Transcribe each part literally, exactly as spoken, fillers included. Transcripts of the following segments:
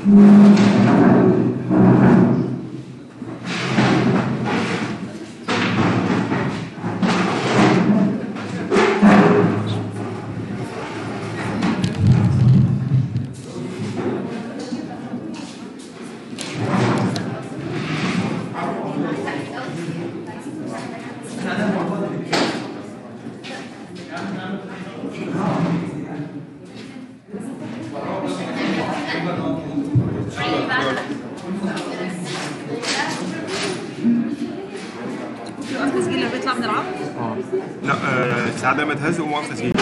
ساعات لما تهز يقوم واقف تسجيل.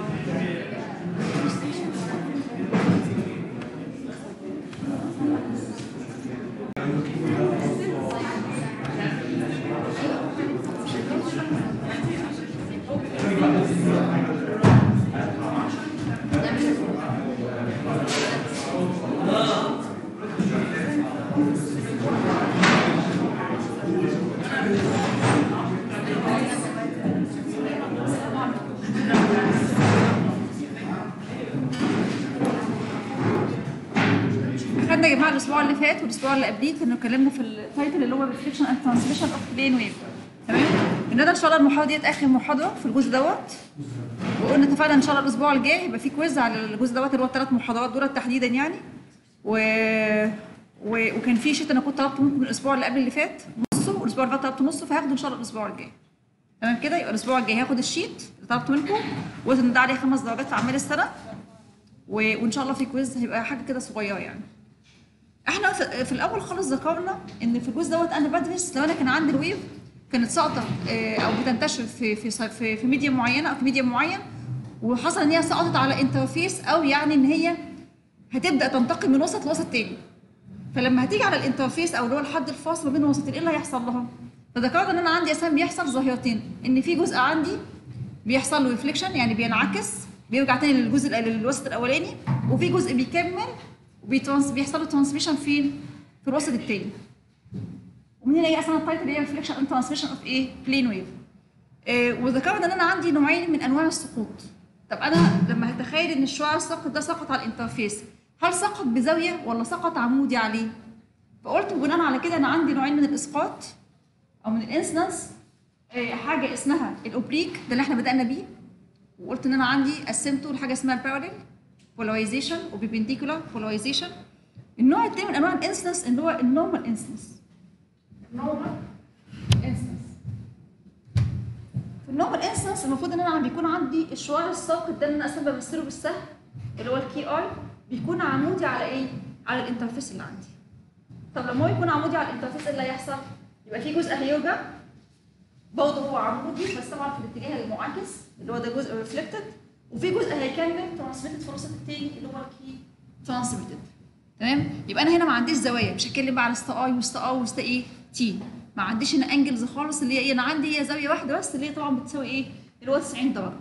يا جماعه الاسبوع اللي فات والاسبوع اللي قبليه كنا اتكلمنا في التايتل اللي هو ريفليكشن اند ترانسميشن اوف بلين ويف. تمام؟ النهارده ان شاء الله المحاضره ديت اخر محاضره في الجزء دوت، وقلنا اتفقنا ان شاء الله الاسبوع الجاي يبقى في كويز على الجزء دوت اللي هو الثلاث محاضرات دول تحديدا يعني. و... و... وكان في شيت انا كنت طلبته منكم الاسبوع اللي قبل اللي فات نصه، والاسبوع اللي فات طلبته نصه، فهاخده ان شاء الله الاسبوع الجاي. تمام كده؟ يبقى الاسبوع الجاي هاخد الشيت اللي طلبته منكم وزن ده عليه خمس درجات في اعمال السنه، و... وان شاء الله في كويز هيبقى حاجه كده صغيره يعني. احنا في الاول خالص ذكرنا ان في الجزء دوت انا بدرس لو انا كان عندي الويف كانت ساقطه او بتنتشر في في في, في ميديم معينه او في ميديم معين، وحصل ان هي سقطت على انترفيس، او يعني ان هي هتبدا تنتقل من وسط لوسط تاني. فلما هتيجي على الانترفيس او اللي هو الحد الفاصل ما بين الوسطين ايه اللي هيحصل لها؟ فذكرنا ان انا عندي اساسا بيحصل ظاهرتين، ان في جزء عندي بيحصل له ريفليكشن يعني بينعكس بيرجع تاني للجزء للوسط الاولاني، وفي جزء بيكمل وبيترانس بيحصل له ترانسميشن فين؟ في الوسط التاني. ومن هنا جاي اصلا التايتل اللي هي ريفليكشن اند ترانسميشن اوف ايه؟ بلين ويف. آه وذكرنا ان انا عندي نوعين من انواع السقوط. طب انا لما هتخيل ان الشعاع الساقط ده سقط على الانترفيس، هل سقط بزاويه ولا سقط عمودي عليه؟ فقلت بناء على كده انا عندي نوعين من الاسقاط او من الانسنس. آه حاجه اسمها الاوبليك ده اللي احنا بدانا بيه، وقلت ان انا عندي قسمته لحاجه اسمها الباراليل بولاريزيشن وبيبنديكولار بولاريزيشن. النوع الثاني من انواع الانسنس اللي هو النورمال انسنس. النورمال انسنس. في النورمال انسنس المفروض ان انا بيكون عندي الشعاع الساقط ده اللي انا اصلا بمثله بالسهم اللي هو الكي اي بيكون عمودي على ايه؟ على الانترفيس اللي عندي. طب لما هو يكون عمودي على الانترفيس ايه اللي هيحصل؟ يبقى في جزء هيرجع برضه هو عمودي بس طبعا في الاتجاه المعاكس اللي هو ده جزء ريفلكتد، وفي جزء هيكمل ترانسميتد في الوسط الثاني اللي هو الكي ترانسميتد. تمام؟ يبقى انا هنا ما عنديش زوايا، مش هتكلم بقى على ستا اي وستا ار وستا ايه تي، ما عنديش هنا انجلز خالص اللي هي ايه، انا عندي هي زاويه واحده بس اللي هي طبعا بتساوي ايه؟ اللي هو تسعين درجه.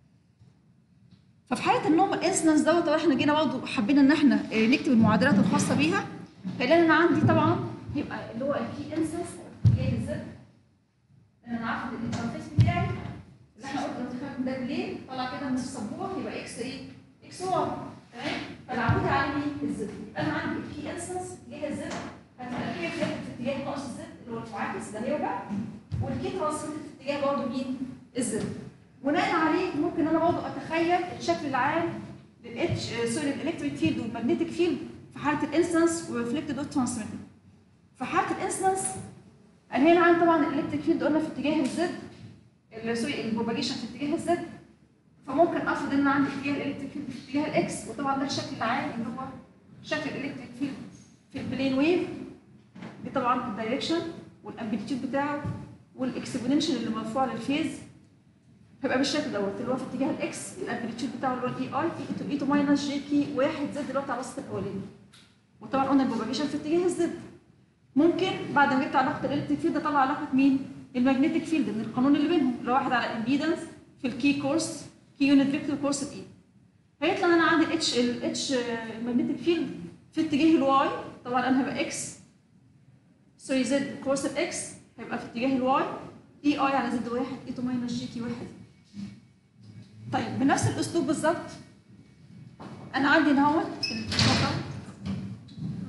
ففي حاله النورمال انسنس دوت طبعا احنا جينا برضه حبينا ان احنا نكتب المعادلات الخاصه بيها، فلان انا عندي طبعا يبقى اللي هو الكي انسنس جاي بالظبط انا عارفه الانترفيس بتاعي اللي احنا قلنا متخيل ده بلين طلع كده من السبوره يبقى اكس ايه؟ اكس واي. تمام؟ فالعمودي على مين؟ الزد. يبقى انا عندي الكي انسنس اتجاه الزد هتبقى كده في اتجاه ناقص الزد اللي هو المعاكس ده هيرجع، والكي ترانسميت في اتجاه برضه مين؟ الزد. بناء عليه ممكن انا برضه اتخيل الشكل العام للاتش سوري الالكتريك فيلد والماجنتيك فيلد في حاله الانسنس وريفلكتد والترانسميتد. في حاله الانسنس انا هنا عندي طبعا الالكتريك فيلد قلنا في اتجاه الزد، سوري البروباجيشن في اتجاه الزد، فممكن افرض ان انا عندي اتجاه الالكتريك فيلد في اتجاه الاكس، وطبعا ده الشكل العام اللي هو شكل الالكتريك فيلد في البلين ويف. دي طبعا الدايركشن والامبليتيود بتاعه والاكسبوننشال اللي مرفوع للفيز هيبقى بالشكل دوت اللي هو في اتجاه الاكس، الامبليتيود بتاعه اللي هو الاي اي اي تو اي تو ماينس جي بي واحد زد اللي هو بتاع الوسط الاولاني. وطبعا قلنا البروباجيشن في اتجاه الزد. ممكن بعد ما جبت علاقه الالكتريك فيلد اطلع علاقه مين؟ الماجنتيك فيلد من القانون اللي بينهم اللي هو واحد على امبيدنس في الكي كورس كي يونت فيكتور كورس الاي. فيطلع ان انا عندي الاتش الاتش الماجنتيك فيلد في اتجاه الواي، طبعا انا هيبقى اكس سوري زد كورس الاكس هيبقى في اتجاه الواي اي اي على زد واحد اي تو ماينس جي تي واحد. طيب بنفس الاسلوب بالظبط انا عندي نوع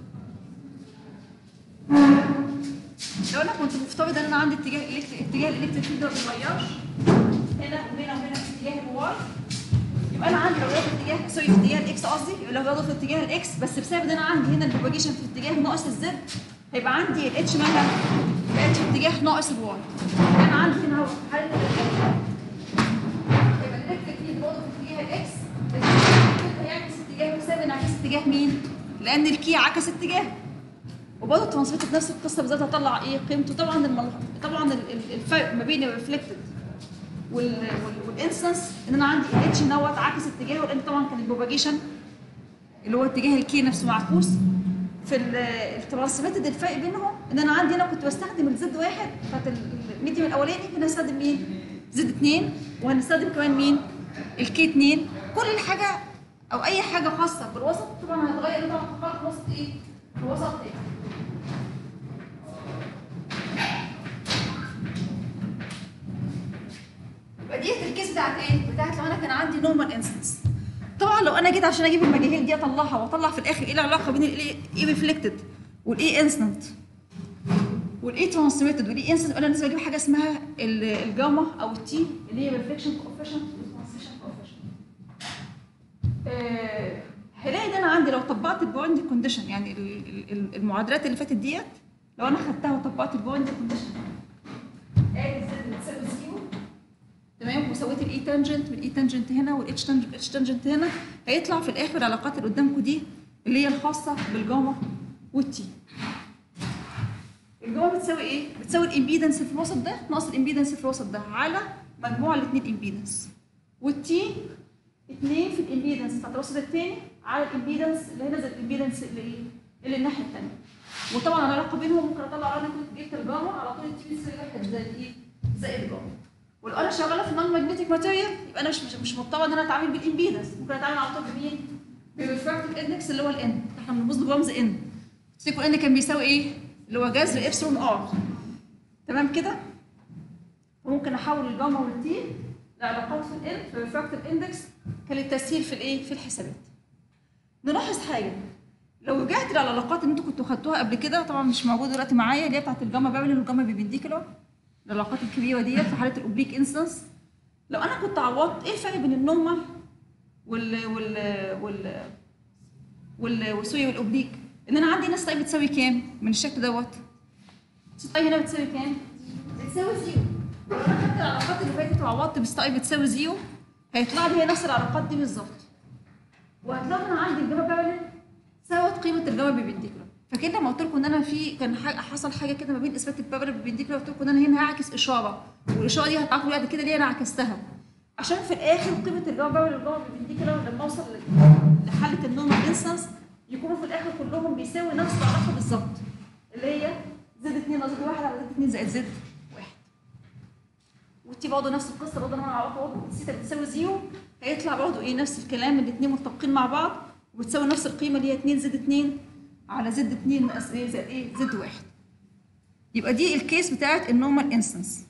كده كنت مفترض ان انا عندي اتجاه الالكتريك اتجاه الالكتريك فيلد ما بيتغيرش هنا وهنا وهنا في اتجاه الواي. يبقى انا عندي لو رياضه في اتجاه سوري في اتجاه الاكس قصدي لو رياضه في اتجاه الاكس بس بسبب ان انا عندي هنا البروباجيشن في اتجاه ناقص الزد هيبقى عندي الاتش مالها بقت في اتجاه ناقص الواي. انا عندي هنا اهو حاله الالكتريك يبقى الالكتريك فيلد برضه في اتجاه الاكس هيعكس اتجاه بسبب انعكاس اتجاه مين؟ لان الكي عكس اتجاهه. وبرضه الترانسميتر نفس القصه بالذات هطلع ايه قيمته. طبعا المل... طبعا الفرق ما بين الريفلكتد وال والانسنس ان انا عندي الاتش دوت عكس اتجاهه لان طبعا كان البروباجيشن اللي هو اتجاه الكي نفسه معكوس. في الترانسميتد الفرق بينهم ان انا عندي هنا كنت بستخدم الزد واحد بتاعت الميديوم الاولاني هنا هستخدم مين؟ زد اثنين وهنستخدم كمان مين؟ الكي اثنين. كل الحاجه او اي حاجه خاصه بالوسط طبعا هتغير طبعا في الوسط ايه؟ الوسط ايه؟ يبقى دي الكيس بتاعت ايه؟ بتاعت لو انا كان عندي نورمال انستنس. طبعا لو انا جيت عشان اجيب المجاهيل دي اطلعها واطلع في الاخر ايه العلاقه بين الاي اي ريفلكتد والاي انستنت والاي ترانسميتد والاي انستنت. انا لازم اجيب حاجه اسمها الجاما او التي اللي هي ريفليكشن كوفيشنت والترانسميشن كوفيشنت. هلاقي ان انا عندي لو طبقت البويند كونديشن يعني المعادلات اللي فاتت ديت لو انا خدتها وطبقت البويند كونديشن ادي زد بتساوي زيرو تمام وسويت الاي تانجنت والاي تانجنت هنا والاتش تانجنت هنا هيطلع في الاخر العلاقات اللي قدامكم دي اللي هي الخاصه بالجاما والتي. الجاما بتساوي ايه؟ بتساوي الامبيدنس في الوسط ده ناقص الامبيدنس في الوسط ده على مجموع الاثنين امبيدنس. والتي اثنين في الامبيدنس بتاعت الوسط الثاني على الامبيدنس اللي هنا زي الامبيدنس اللي ايه؟ اللي الناحيه الثانيه. وطبعا العلاقه بينهم ممكن اطلع انا كنت جبت الجاما على طول التي بتساوي واحد زي الايه؟ زي الجاما. ولو انا شغاله في نون ماجنتيك ماتيريال يبقى انا مش مش مضطره ان انا اتعامل بالامبيدنس ممكن اتعامل على طول بمين؟ بالريفراكتيف اندكس اللي هو الان. احنا بنبص برمز ان. تفتكروا ان كان بيساوي ايه؟ اللي هو جذر ابسلون ار. تمام كده؟ وممكن احول الجاما والتي لعلاقات في الان في الريفراكتيف اندكس كان للتسهيل في الايه؟ في الحسابات. نلاحظ حاجه لو رجعت للعلاقات اللي انتوا كنتوا خدتوها قبل كده طبعا مش موجوده دلوقتي معايا اللي هي بتاعت الجاما بابلين والجاما بيبنديكولار العلاقات الكبيره ديت في حاله الاوبليك انستنس. لو انا كنت عوضت ايه الفرق بين النورمال وال وال وال وال والسوري والاوبليك؟ ان انا عندي ناس طيب بتساوي كام من الشكل دوت؟ طيب هنا بتساوي كام؟ بتساوي زيرو. لو انا خدت العلاقات اللي فاتت وعوضت بستاي بتساوي زيرو هيطلع لي هي نفس العلاقات دي بالظبط. وهتلاقوا انا عندي الجاما بابلين ساوت قيمه الجاما بيبنديكولار. فكده لما قلت لكم ان انا في كان حصل حاجه كده ما بين اثبات البابلين بيبنديكولار قلت لكم ان انا هنا هعكس اشاره والاشاره دي هتعرفوا بعد كده ليه انا عكستها. عشان في الاخر قيمه الجاما بابلين والجاما بيبنديكولار لما اوصل لحاله النورمال انستنس يكونوا في الاخر كلهم بيساوي نفس العلاقه بالظبط اللي هي زد اثنين ناقص زد واحد على زد اثنين زائد زد واحد. والتي برضه نفس القصه برضه انا علاقه الثيتا بتساوي زيرو هيطلع برضه ايه نفس الكلام الاثنين متفقين مع بعض وبتساوي نفس القيمه اللي هي اثنين زد اثنين على زد اثنين ناقص ايه زائد ايه زد واحد. يبقى دي الكيس بتاعت النورمال انستنس.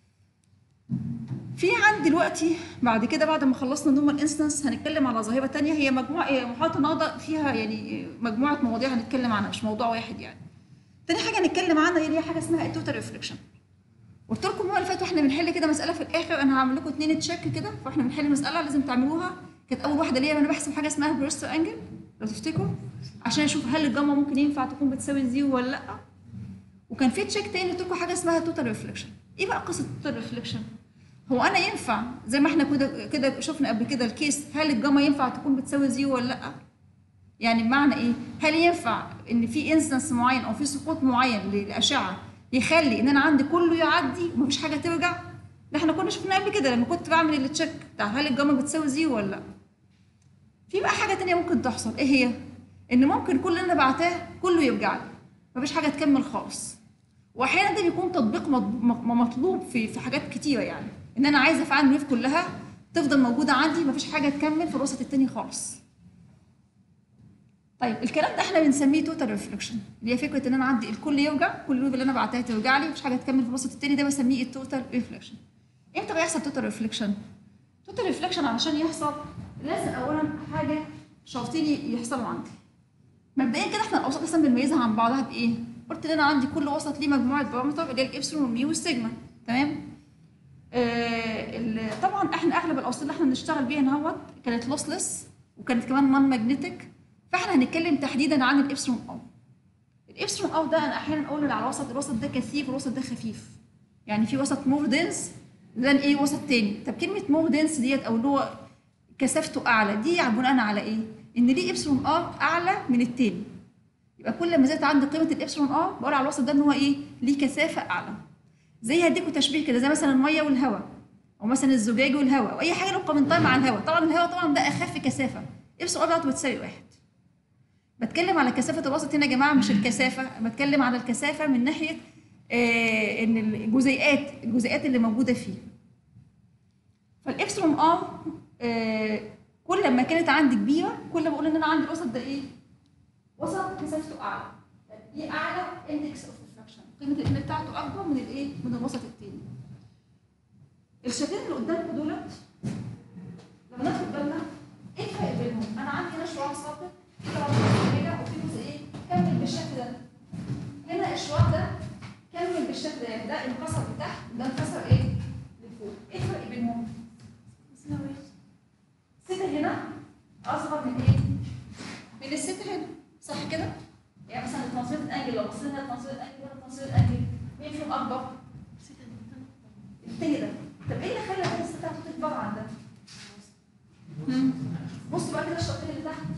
في عندي دلوقتي بعد كده بعد ما خلصنا النورمال انستنس هنتكلم على ظاهره ثانيه هي مجموعه محاضره النهارده فيها يعني مجموعه مواضيع هنتكلم عنها مش موضوع واحد يعني. تاني حاجه هنتكلم عنها هي حاجه اسمها التوتال ريفليكشن. قلت لكم المره اللي فاتت واحنا بنحل كده مساله في الاخر انا هعمل لكم اثنين تشيك كده فاحنا بنحل مساله لازم تعملوها. كانت اول واحده ليا انا بحسب حاجه اسمها بريستو انجل لو تفتكروا عشان اشوف هل الجاما ممكن ينفع تكون بتساوي زيرو ولا لا. وكان في تشيك تاني قلت لكم حاجه اسمها توتال ريفليكشن. ايه بقى قصه التوتال ريفليكشن؟ هو انا ينفع زي ما احنا كده كده شفنا قبل كده الكيس هل الجاما ينفع تكون بتساوي زيرو ولا لا؟ يعني بمعنى ايه؟ هل ينفع ان في انستنس معين او في سقوط معين للاشعه يخلي ان انا عندي كله يعدي ومفيش حاجه ترجع؟ ده احنا كنا شفناه قبل كده لما كنت بعمل التشيك بتاع هل الجاما بتساوي زيرو ولا لا. في بقى حاجه ثانيه ممكن تحصل ايه هي؟ ان ممكن كل اللي انا بعتاه كله يرجع لي مفيش حاجه تكمل خالص. واحيانا ده بيكون تطبيق مطلوب في في حاجات كتيره يعني ان انا عايزه افعل الويف كلها تفضل موجوده عندي مفيش حاجه تكمل في الوسط الثاني خالص. طيب الكلام ده احنا بنسميه توتال ريفليكشن اللي هي فكره ان انا عندي الكل يرجع كل الويف اللي انا بعتها ترجع لي مفيش حاجه تكمل في الوسط الثاني ده بسميه التوتال ريفليكشن. امتى بيحصل توتال ريفليكشن؟ توتال ريفليكشن علشان يحصل لازم اولا حاجه شرطين يحصلوا عندي. مبدئيا كده احنا الاوساط اصلا بنميزها عن بعضها بايه؟ قلت ان انا عندي كل وسط ليه مجموعه بارامتر اللي هي الابسلون والميو والسيجما. تمام. آه طبعا احنا اغلب الاوصال اللي احنا بنشتغل بيها اهوت كانت لوسلس وكانت كمان نون ماجنتيك، فاحنا هنتكلم تحديدا عن الابسلون او. الابسلون او ده انا احيانا اقول على الوسط الوسط ده كثيف والوسط ده خفيف. يعني في وسط مور دنس ده ايه وسط تاني. طب كلمه مور دنس ديت او اللي هو كثافته اعلى دي بناء على ايه؟ ان ليه ابسلون ار اعلى من التاني. يبقى كل ما زادت عندي قيمه الابسلون ار بقول على الوسط ده ان هو ايه؟ ليه كثافه اعلى. زي هديكوا تشبيه كده زي مثلا الميه والهواء او مثلا الزجاج والهواء او اي حاجه لو قارنتها مع الهواء. طبعا الهواء طبعا ده اخف كثافه، ابسلون ار بتاعته بتساوي واحد. بتكلم على كثافه الوسط هنا يا جماعه مش الكثافه، بتكلم على الكثافه من ناحيه آه ان الجزيئات الجزيئات اللي موجوده فيه. فالابسلون ار آه كل ما كانت عندي كبيره كل ما بقول ان انا عندي الوسط ده ايه؟ وسط كثافته اعلى. دي اعلى اندكس اوف ديفراكشن، قيمه الان بتاعته اكبر من الايه؟ من الوسط الثاني. الشكلين اللي قدامكم دولت لما ناخد بالنا ايه الفرق بينهم؟ انا عندي هنا شعاع ساقط كده كده وفي جزء ايه؟ كمل بالشكل ده. هنا الشعاع ده كمل بالشكل ده، ده انكسر لتحت وده انكسر ايه؟ لفوق. ايه الفرق بينهم؟ الستة هنا اصغر من ايه؟ من الستة هنا، صح كده؟ يعني مثلا الترانسفيرت انجل لو بصينا هنا الترانسفيرت انجل ولا الترانسفيرت انجل مين فيهم اكبر؟ التاني ده. طب ايه اللي خلى هذه الستة تكبر عن ده؟ بصوا بقى كده الشقين اللي تحت.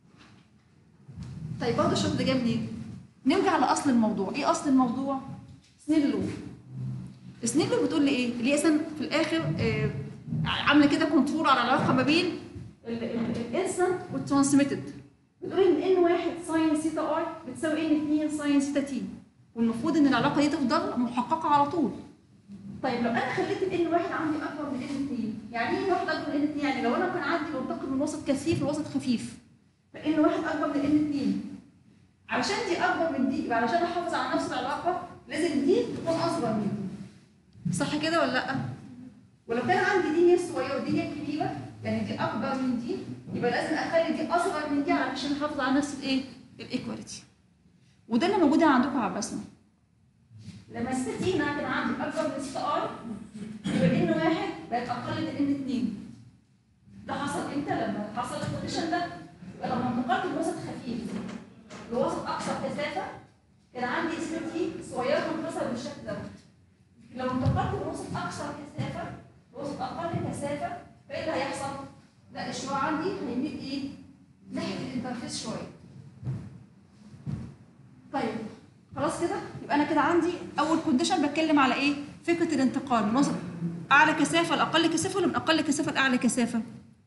طيب برضه الشق ده جاي منين؟ نرجع لاصل الموضوع، ايه اصل الموضوع؟ سنيل لو. سنيل لو بتقول لي ايه؟ اللي هي اصلا في الاخر آه عامله كده كنترول على العلاقه ما بين الانستنت والترانسميتد. بتقول ان ان واحد ساين سيتا اي بتساوي ان اتنين ساين سيتا تي، والمفروض ان العلاقه دي تفضل محققه على طول. طيب لو انا خليت الان واحد عندي اكبر من ان اتنين، يعني ايه واحد اكبر من ان اتنين؟ يعني لو انا كان عندي منطقه من وسط كثيف لوسط خفيف، فان واحد اكبر من ان اتنين. علشان دي اكبر من دي يبقى علشان احافظ على نفس العلاقه لازم دي تكون اصغر من دي. صح كده ولا لا؟ ولو كان عندي دي هي الصغيره ودي هي الكبيره، يعني دي اكبر من دي، يبقى لازم اخلي دي اصغر من دي علشان احافظ على نفس الايه؟ الايكواليتي. وده اللي موجود عندكم على الرسمه. لما الست دي هنا كان عندي اكبر من ست اي يبقى ان واحد بقت اقل من ان اتنين. ده حصل امتى؟ لما حصل الكونديشن ده. يبقى لما انتقلت لوسط خفيف لوسط اكثر كثافه كان عندي الست دي صغيره منفصله بالشكل ده. لو انتقلت لوسط اكثر كثافه لوسط اقل كثافه فايه اللي هيحصل؟ لا الشعاع عندي هيميل ايه؟ ناحيه الانترفيس شويه. طيب خلاص كده؟ يبقى انا كده عندي اول كونديشن بتكلم على ايه؟ فكره الانتقال من وسط اعلى كثافه لاقل كثافه ولا من اقل كثافه لاعلى كثافه؟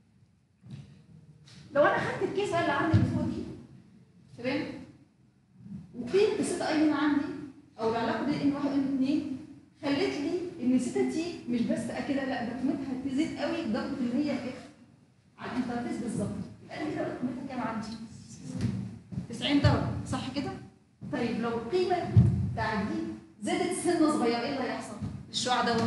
لو انا خدت الكيس اللي عندي اللي فوق دي تمام؟ وفي الستة اي هنا عندي او العلاقه دي ان واحد ان اتنين خلت لي ان الستة تي مش بس كده، لا ده قيمتها تزيد قوي لدرجه ان هي ايه؟ على الانترفيس بالظبط. يبقى انا كده قيمتها كام عندي؟ تسعين درجه، صح كده؟ طيب لو القيمه بتاعت دي زادت سنه صغيره ايه اللي هيحصل؟ الشعاع دوت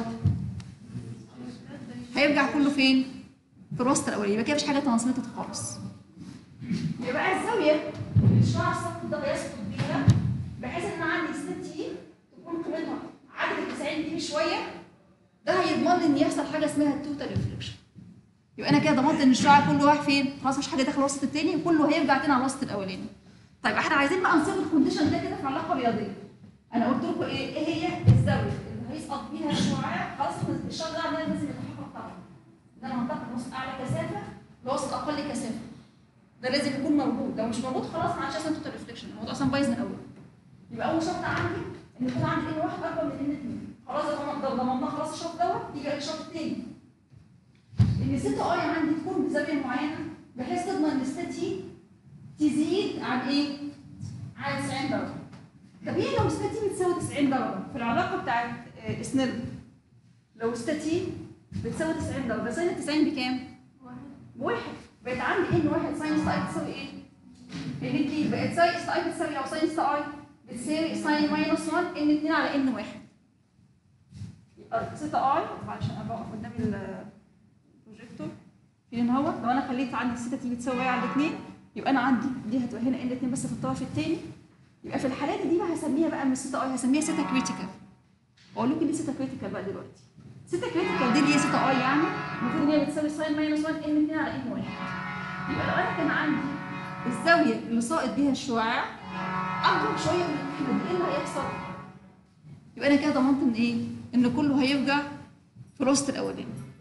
هيرجع كله فين؟ في الوسط الاولاني، يبقى كده مفيش حاجه ترانسميتد خالص. يبقى الزاويه اللي الشعاع السقط ده يسقط بيها بحيث ان انا عندي ستة تي تكون قيمتها عدد ال تسعين دي شويه، ده هيضمن لي ان يحصل حاجه اسمها التوتال ريفليكشن. يبقى انا كده ضمنت ان الشعاع كله رايح فين؟ خلاص مش حاجه داخل الوسط الثاني وكله هيرجع تاني على الوسط الاولاني. طيب احنا عايزين بقى نصيغ الكونديشن ده كده في علاقه رياضيه. انا قلت لكم ايه؟ ايه هي الزاويه اللي هيسقط بيها الشعاع؟ خلاص الشعاع ده عندنا لازم يتحقق طبعا. ده منطقه وسط اعلى كثافه لوسط اقل كثافه. ده لازم يكون موجود، لو مش موجود خلاص ما عادش اسمه توتال ريفليكشن، الموضوع اصلا بايظ من الاول. يبقى اول شرط عندي ان يكون عندي ان واحد اكبر من ان اتنين. خلاص ده ضمناه خلاص الشرط دوت، يجي الشرط الثاني. ان ستة اي عندي تكون بزاويه معينه بحيث تضمن ان ستة تي تزيد عن ايه؟ عن تسعين درجه. طب ايه لو ستة تي بتساوي تسعين درجه؟ في العلاقه بتاعت سنيل لو ستة تي بتساوي تسعين درجه، ساين تسعين بكام؟ بواحد. بقت عندي ان واحد ساين ستة اي بتساوي ايه؟ ان اتنين. بقت ساين ستة اي بتساوي او ساين ستة اي بتساوي ساين ماينس واحد ان اتنين على ان واحد. يبقى ستة اي معلش انا بقف قدام البروجيكتور فين اهو. لو انا خليت عندي ستة تي بتساوي على اتنين يبقى انا عندي دي هتبقى هنا ان اتنين بس في الطرف الثاني، يبقى في الحالات دي بقى هسميها بقى من السيتا اي هسميها سيتا كريتيكال. اقول لكم ليه سيتا كريتيكال بقى دلوقتي. سيتا كريتيكال دي اللي هي سيتا اي يعني المفروض ان هي بتساوي ساين ماينس واحد ان اتنين على ان واحد. يبقى لو انا كان عندي الزاويه اللي ساقط بيها الشعاع اكبر شويه من القيمه دي، ايه اللي هيحصل؟ يبقى انا كده ضمنت ان ايه؟ ان كله هيرجع في الوسط الاولاني.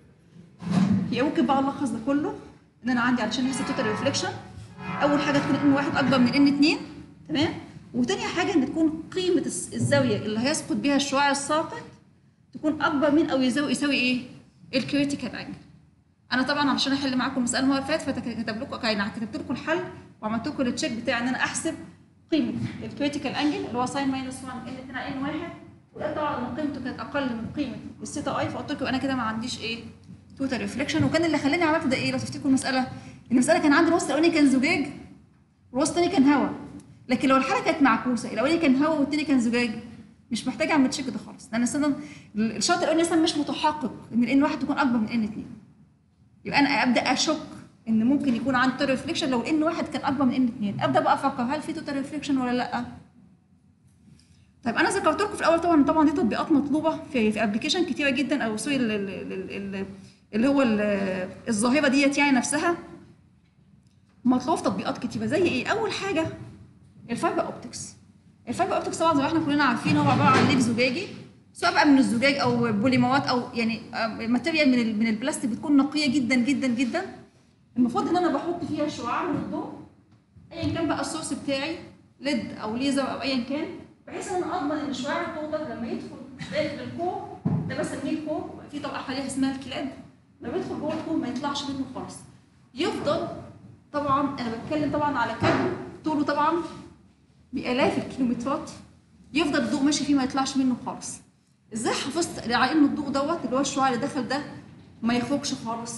يبقى ممكن بقى الخص ده كله ان انا عندي علشان يحصل توتال ريفليكشن اول حاجه تكون ان واحد اكبر من ان اتنين، تمام؟ وتاني حاجه ان تكون قيمه الزاويه اللي هيسقط بيها الشعاع الساقط تكون اكبر من او يساوي يساوي ايه؟ الكريتيكال انجل. انا طبعا علشان احل معاكم المساله المره اللي فاتت فكتب لكم يعني كتبت لكم الحل وعملت لكم التشيك بتاع ان انا احسب قيمه الكريتيكال انجل اللي هو ساين ماينس واحد ان اتنين على ان واحد، ولقيت طبعا ان قيمته كانت اقل من قيمه الثيتا اي، فقلت لكم انا كده ما عنديش ايه؟ توتال ريفليكشن. وكان اللي خلاني عملت ده ايه؟ لو تفتكروا المساله ان المساله كان عندي الوسط الاولاني كان زجاج والوسط الثاني كان هواء، لكن لو الحاله كانت معكوسه الاولاني كان هواء والثاني كان زجاج مش محتاجه اعمل تشيك ده خالص، لان اصلا الشرط الاولاني اصلا مش متحقق ان الان واحد تكون اكبر من ان اتنين. يبقى انا ابدا اشك ان ممكن يكون عندي توتال ريفليكشن لو الان واحد كان اكبر من ان اتنين، ابدا بقى افكر هل في توتال ريفليكشن ولا لا. طيب انا ذكرت لكم في الاول طبعا طبعا دي تطبيقات مطلوبه في في ابلكيشن كتيره جدا او سوري اللي هو الظاهره ديت يعني نفسها مطلوب في تطبيقات كتيره. زي ايه؟ اول حاجه الفايبر اوبتكس. الفايبر اوبتكس طبعا زي ما احنا كلنا عارفين هو عباره عن ليف زجاجي سواء بقى من الزجاج او بوليمرات او يعني ماتيريال من من البلاستيك بتكون نقيه جدا جدا جدا. المفروض ان انا بحط فيها شعاع من الضوء ايا كان بقى السورس بتاعي ليد او ليزر او ايا كان، بحيث ان انا اضمن ان شعاع الضوء ده لما يدخل داخل الكور ده بسميه الكور، في طبقه حواليها اسمها الكلاد، لما يدخل جوه الكور ما يطلعش منه خالص. يفضل طبعا انا بتكلم طبعا على كابل طوله طبعا بالاف الكيلومترات، يفضل الضوء ماشي فيه ما يطلعش منه خالص. ازاي حافظت على ان الضوء دوت اللي هو الشعاع اللي دخل ده ما يخرجش خالص؟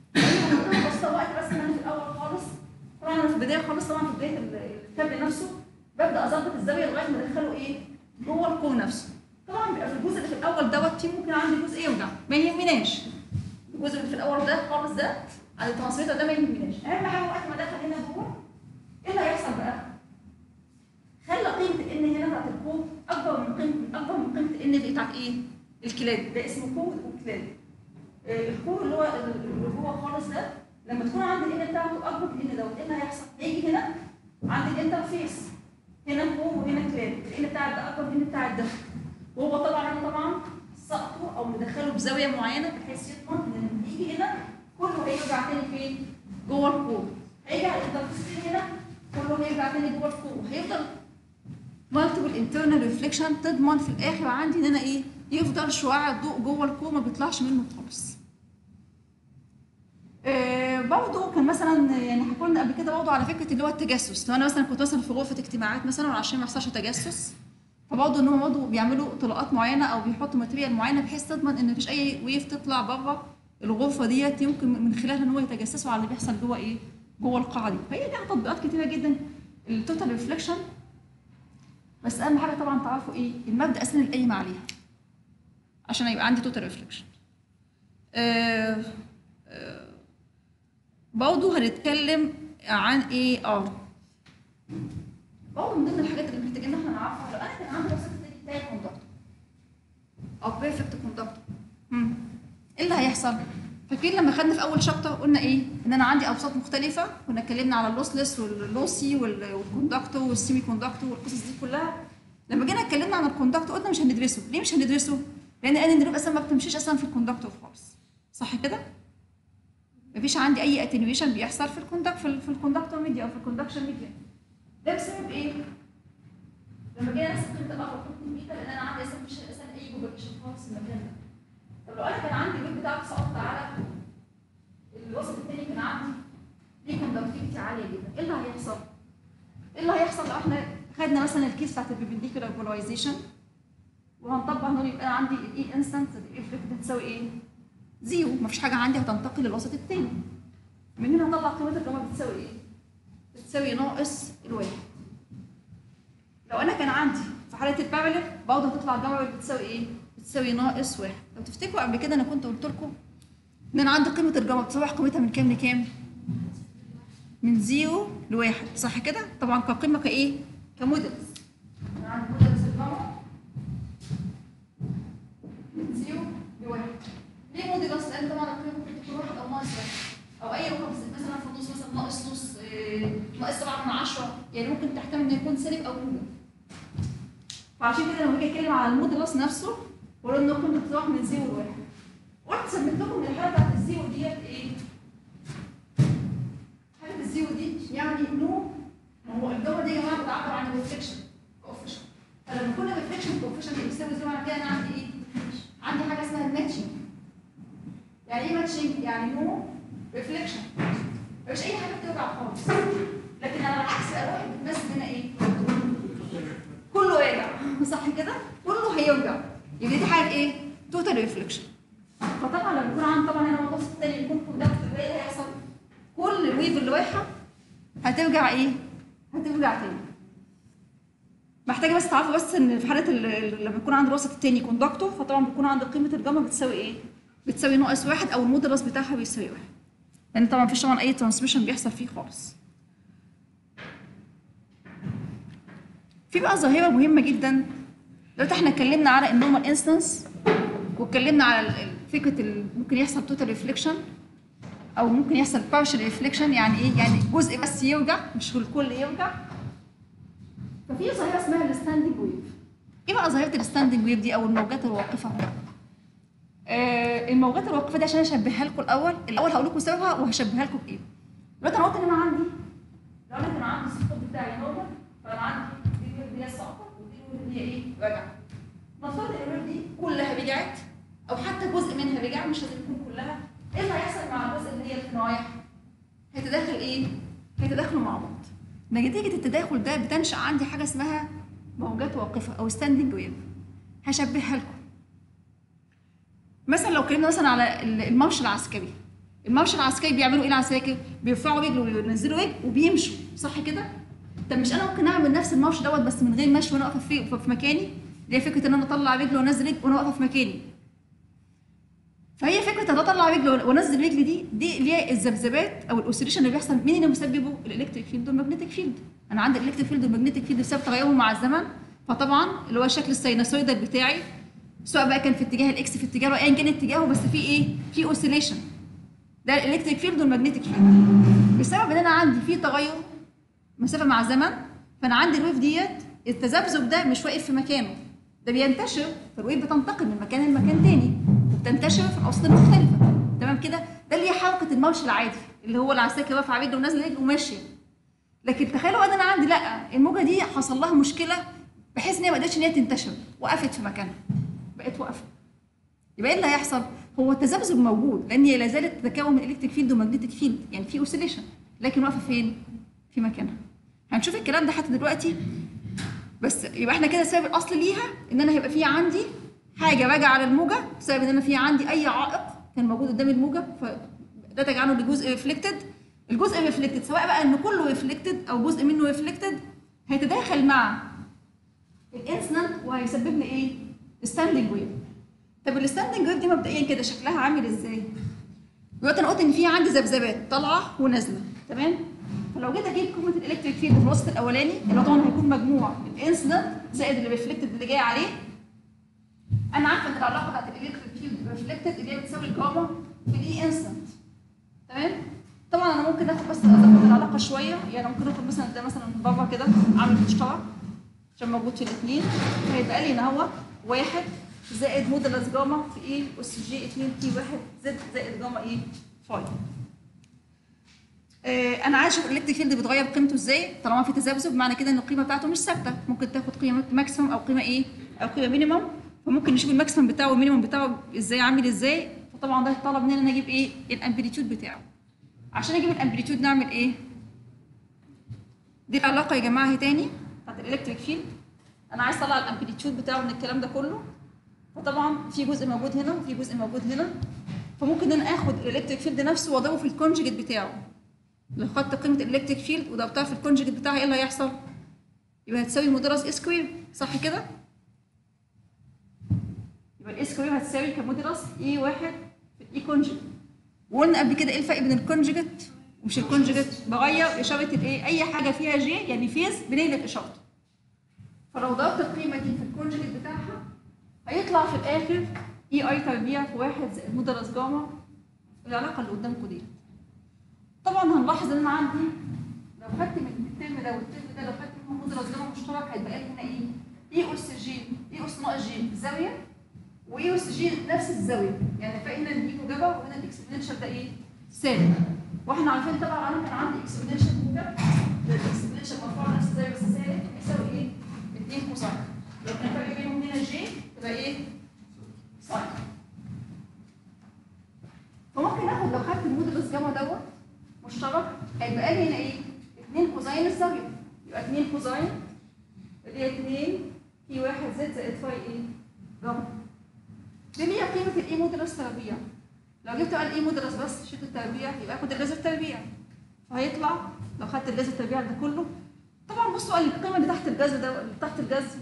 بس وقت بس انا في الاول خالص طبعا انا في البدايه خالص طبعا في بدايه الكابل نفسه ببدا اظبط الزاويه لغايه ما ادخله ايه؟ جوه الكور نفسه. طبعا بيبقى في الجزء اللي في الاول دوت فيه ممكن عندي جزء يوجع ما يهمناش. الجزء اللي في الاول ده خالص ده على الترانسميتر ده ما يهمناش. اهم حاجه وقت ما دخل هنا جوه ايه اللي هيحصل بقى؟ خلى قيمه الان هنا بتاعت الكور اكبر من قيمه اكبر من قيمه الان دي بتاعت ايه؟ الكلاد. ده اسمه كور والكلاد. آه الكور اللي هو اللي جوه خالص ده لما تكون عند الان بتاعته اكبر من الان دوت ايه اللي هيحصل؟ هيجي هنا عند الانترفيس هنا كور وهنا كلاد، الان بتاع ده اكبر من الان بتاع ده، وهو طبعا هنا طبعا سقطه او مدخله بزاويه معينه بحيث يضمن ان لما يجي هنا كله هيرجع تاني فين؟ جوه الكور. هيجي على الانترفيس هنا كله هيرجع تاني جوه الكور، وهيفضل مالتيبل انترنال ريفليكشن تضمن في الاخر عندي ان انا ايه؟ يفضل شعاع الضوء جوه الكور ما بيطلعش منه خالص. آه برضه كان مثلا يعني حكوا لنا قبل كده برضه على فكره اللي هو التجسس. لو انا مثلا كنت مثلا في غرفه اجتماعات مثلا وعشان ما يحصلش تجسس فبرضه ان هم برضه بيعملوا طلقات معينه او بيحطوا ماتيريال معينه بحيث تضمن ان مفيش اي ويف تطلع بره الغرفه ديت يمكن من خلالها ان هو يتجسسوا على اللي بيحصل جوه ايه؟ جوه القاعه دي. فهي ليها تطبيقات كتيره جدا التوتال ريفليكشن. بس اهم حاجه طبعا تعرفوا ايه؟ المبدا اساسا القايم عليها عشان يبقى عندي توتال ريفليكشن. آه آه برضه هنتكلم عن ايه؟ اه برضه من ضمن الحاجات اللي محتاجين ان احنا نعرفها لو انا كان عندي الوسط الثاني بتاعي كوندكتور او بيرفكت كوندكتور امم ايه اللي هيحصل؟ فاكرين لما خدنا في اول شابتر قلنا ايه؟ ان انا عندي اوساط مختلفه، كنا اتكلمنا على اللوسلس واللوسي والكوندكتور والسيمي كوندكتور والقصص دي كلها. لما جينا اتكلمنا عن الكوندكتور قلنا مش هندرسه. ليه مش هندرسه؟ لان قال ان الروب اصلا ما بتمشيش اصلا في الكوندكتور خالص. صح كده؟ مفيش عندي اي اتنيويشن بيحصل في الكوندكت في الكوندكتور ميديا او في الكوندكشن ميديا. ده بسبب ايه؟ لما جينا نحسب قيمه الاخر قيمه الميتا لان انا عندي اصلا مفيش اصلا اي بروباجيشن خالص في المكان ده. طب لو انا كان عندي الويب بتاعه سقط على الوسط الثاني كان عندي ليه كوندكتيفيتي عاليه جدا، ايه اللي هيحصل؟ ايه اللي هيحصل لو احنا خدنا مثلا الكيس بتاعت البيبنديكولار بولاريزيشن وهنطبق هنا يبقى عندي الاي انستنت الافكت بتساوي ايه؟ زيرو، مفيش حاجه عندي هتنتقل للوسط الثاني. من هنا هطلع قيمه الجمع بتساوي ايه؟ بتساوي ناقص الواحد. لو انا كان عندي في حاله الباراليل برضه هتطلع الجمع بتساوي ايه؟ بتساوي ناقص واحد. لو تفتكروا قبل كده انا كنت قلت لكم ان انا عندي قيمه الجمع بتروح قيمتها من كام لكام؟ من زيرو لواحد، صح كده؟ طبعا كقيمه كايه؟ كمودلز. عندي مودلس الجاما من زيرو لواحد. ليه مودلس؟ لان طبعا القيمه ممكن تكون واحد او ناقص واحد او اي رقم مثلا في النص، مثلا ناقص نص، ناقص سبعة من عشرة، يعني ممكن تحتمل انه يكون سالب او موجب. فعشان كده لما باجي اتكلم على المودلس نفسه بقول انه قيمته بتتراوح من زيرو لواحد. قلت سميت لكم الحاله بتاعت الزيرو ديت ايه؟ حاله الزيرو دي يعني نو، ما هو الجوه دي يا جماعه بتعبر عن الريفليكشن كوفيشنت. فلما كل الريفليكشن كوفيشنت بيساوي زيرو معنى كده انا عندي ايه؟ عندي حاجه اسمها الماتشنج. يعني ايه ماتشنج؟ يعني نو ريفليكشن، مفيش اي حاجه بتوجع خالص. لكن على العكس اروح بتمثل هنا ايه؟ كله راجع، صح كده؟ كله هيوجع. يبقى دي حاجه ايه؟ توتال ريفليكشن. فطبعا لما يكون عندي طبعا هنا النص الثاني يكون كوندكت، ايه اللي هيحصل؟ كل الويف اللي رايحه هترجع ايه؟ هترجع تاني. محتاجه بس تعرفوا بس ان في حاله لما يكون عند الوسط الثاني كوندكتور، فطبعا بيكون عند قيمه الجاما بتساوي ايه؟ بتساوي ناقص واحد او المودلس بتاعها بيساوي واحد. لان طبعا مفيش طبعا اي ترانسميشن بيحصل فيه خالص. في بقى ظاهره مهمه جدا. دلوقتي احنا اتكلمنا على النورمال انستنس، واتكلمنا على فكره ممكن يحصل توتال ريفليكشن او ممكن يحصل بارشل ريفليكشن. يعني ايه؟ يعني جزء بس يرجع مش الكل يرجع. ففي ظاهره اسمها الستاندنج ويف. ايه بقى ظاهره الستاندنج ويف دي او الموجات الواقفه؟ آه الموجات الواقفه دي عشان اشبهها لكم الاول، الاول هقول لكم سببها وهشبهها لكم بايه. دلوقتي انا قلت ان انا عندي، لو انا كان عندي السقوط بتاعي نورمال، فانا عندي دي اللي هي الساقطه ودي اللي هي ايه؟ راجعه. نفترض ان الويف دي كلها رجعت او حتى جزء منها رجع، مش لازم تكون كلها. ايه اللي هيحصل مع الجزء اللي هي الرايح؟ هيتداخل ايه؟ هيتداخلوا مع بعض. نتيجه التداخل ده بتنشا عندي حاجه اسمها موجات واقفه او ستاندنج ويف. هشبهها لكم. مثلا لو اتكلمنا مثلا على المارش العسكري. المارش العسكري بيعملوا ايه العساكر؟ بيرفعوا رجل وينزلوا رجل وبيمشوا، صح كده؟ طب مش انا ممكن اعمل نفس المارش دوت بس من غير مشي وانا واقفه في, في مكاني؟ اللي هي فكره ان انا اطلع رجل وانزل رجل وانا واقفه في مكاني. فهي فكره ان اطلع رجل وانزل رجل دي دي اللي هي الذبذبات او الاوسيليشن اللي بيحصل. مين اللي مسببه؟ الالكتريك فيلد والماجنتيك فيلد. انا عندي الالكتريك فيلد والماجنتيك فيلد بسبب تغيرهم مع الزمن. فطبعا اللي هو الشكل السينوسويدال بتاعي سواء بقى كان في اتجاه الاكس في اتجاه ايا كان اتجاهه، بس في ايه؟ في اوسيليشن. ده الالكتريك فيلد والماجنتيك فيلد. بسبب ان انا عندي في تغير مسافه مع الزمن، فانا عندي الويف ديت التذبذب ده مش واقف في مكانه، ده بينتشر. فالويف بتنتقل من مكان لمكان تاني وبتنتشر في الاوساط المختلفه. تمام كده؟ ده اللي هي حركه المارش العادي اللي هو العساكر رافعه رجله ونازله رجله وماشيه. لكن تخيلوا ان انا عندي لا، الموجه دي حصل لها مشكله بحيث ان هي ما قدرتش ان هي تنتشر، وقفت في مكانها. بقت واقفه. يبقى ايه اللي هيحصل؟ هو التذبذب موجود لان هي لا زالت تتكون من الكتريك فيلد وماجنتيك فيلد، يعني في اوسيليشن، لكن واقفه فين؟ في مكانها. هنشوف الكلام ده حتى دلوقتي. بس يبقى احنا كده السبب الاصلي ليها ان انا هيبقى في عندي حاجه راجعه على الموجه بسبب ان انا في عندي اي عائق كان موجود قدام الموجه، فده تجعله لجزء ريفلكتد. الجزء ريفلكتد سواء بقى ان كله ريفلكتد او جزء منه ريفلكتد هيتداخل مع الانسنت وهيسبب لي ايه؟ ستاندنج ويف. طب الستاندنج ويف دي مبدئيا كده شكلها عامل ازاي؟ دلوقتي انا قلت ان في عندي ذبذبات طالعه ونازله، تمام؟ فلو جيت اجيب قيمه الالكتريك فيلد في الوسط الاولاني اللي هو طبعا هيكون مجموع الانسنت زائد اللي ريفلكتد اللي جاي عليه. انا عارفه ان العلاقه بتاعت الالكتريك فيلد ريفلكتد اللي هي بتساوي الجاما في الاي انسنت، تمام؟ طبعا انا ممكن اخد بس اظبط العلاقه شويه، يعني ممكن اخد مثلا ده مثلا بره كده عامل مشترك عشان موجود في الاثنين، فهيبقى لي ان هو واحد زائد مودلس جاما في ايه اس جي اتنين تي واحد زد زائد جاما ايه فاي. آه انا عايز اشوف الالكتريك فيلد بيتغير قيمته ازاي طالما في تذبذب، معنى كده ان القيمه بتاعته مش ثابته، ممكن تاخد قيمه ماكسيمم او قيمه ايه او قيمه مينيمم. فممكن نشوف الماكسيمم بتاعه والمينيمم بتاعه ازاي عامل ازاي. فطبعا ده طلب مننا ان اجيب ايه الامبليتيود بتاعه. عشان اجيب الامبليتيود نعمل ايه؟ دي العلاقه يا جماعه اهي تاني بتاعت الالكتريك فيلد. انا عايز اطلع الامبليتيود بتاعه من الكلام ده كله، فطبعا في جزء موجود هنا وفي جزء موجود هنا، فممكن ان انا اخد الالكتريك فيلد نفسه واضربه في الكونجكت بتاعه. لو خدت قيمه الالكتريك فيلد وضربتها في الكونجكت بتاعها ايه اللي هيحصل؟ يبقى هتساوي مودولس اي سكوير، صح كده؟ يبقى الاي سكوير هتساوي كمودولس اي واحد في الاي كونجكت. وقلنا قبل كده ايه الفرق بين الكونجكت ومش الكونجكت؟ بغير اشاره الايه؟ اي حاجه فيها جي يعني فيز بنقلب اشارته. فلو ضربت القيمه دي في الكونجكت بتاعها هيطلع في الاخر اي اي تربيع في واحد زائد مودلس جاما العلاقه اللي قدامكم دي. طبعا هنلاحظ ان انا عندي لو خدت من الترم ده والترم ده لو خدت منهم مودلس جاما مشترك هيبقى لي هنا ايه؟ اي اس جي اي اس ناقص جي بالزاويه واي اس جي نفس الزاويه، يعني فهنا دي موجبه وهنا الاكسبوننشال ده ايه؟ سالب. واحنا عارفين طبعا انا كان عندي اكسبوننشال موجب الاكسبوننشال مرفوع نفس الزاويه بس سالب يساوي ايه؟ اتنين كوساين. لو كان الفرق بينهم هنا جي تبقى ايه؟ ساين. فممكن اخد لو خدت المودلس جاما دوت مشترك هيبقى لي هنا ايه؟ اتنين كوزين الزاويه يبقى اتنين كوزين اللي هي اتنين في واحد زد زائد فاي ايه؟ جاما. دي اللي هي قيمه الاي مودلس تربيع. لو جبت بقى الاي مودلس بس شلت التربيع يبقى اخد الليزر تربيع فهيطلع لو خدت الليزر تربيع ده كله. طبعا بصوا القيمه اللي تحت الجذر ده اللي تحت الجذر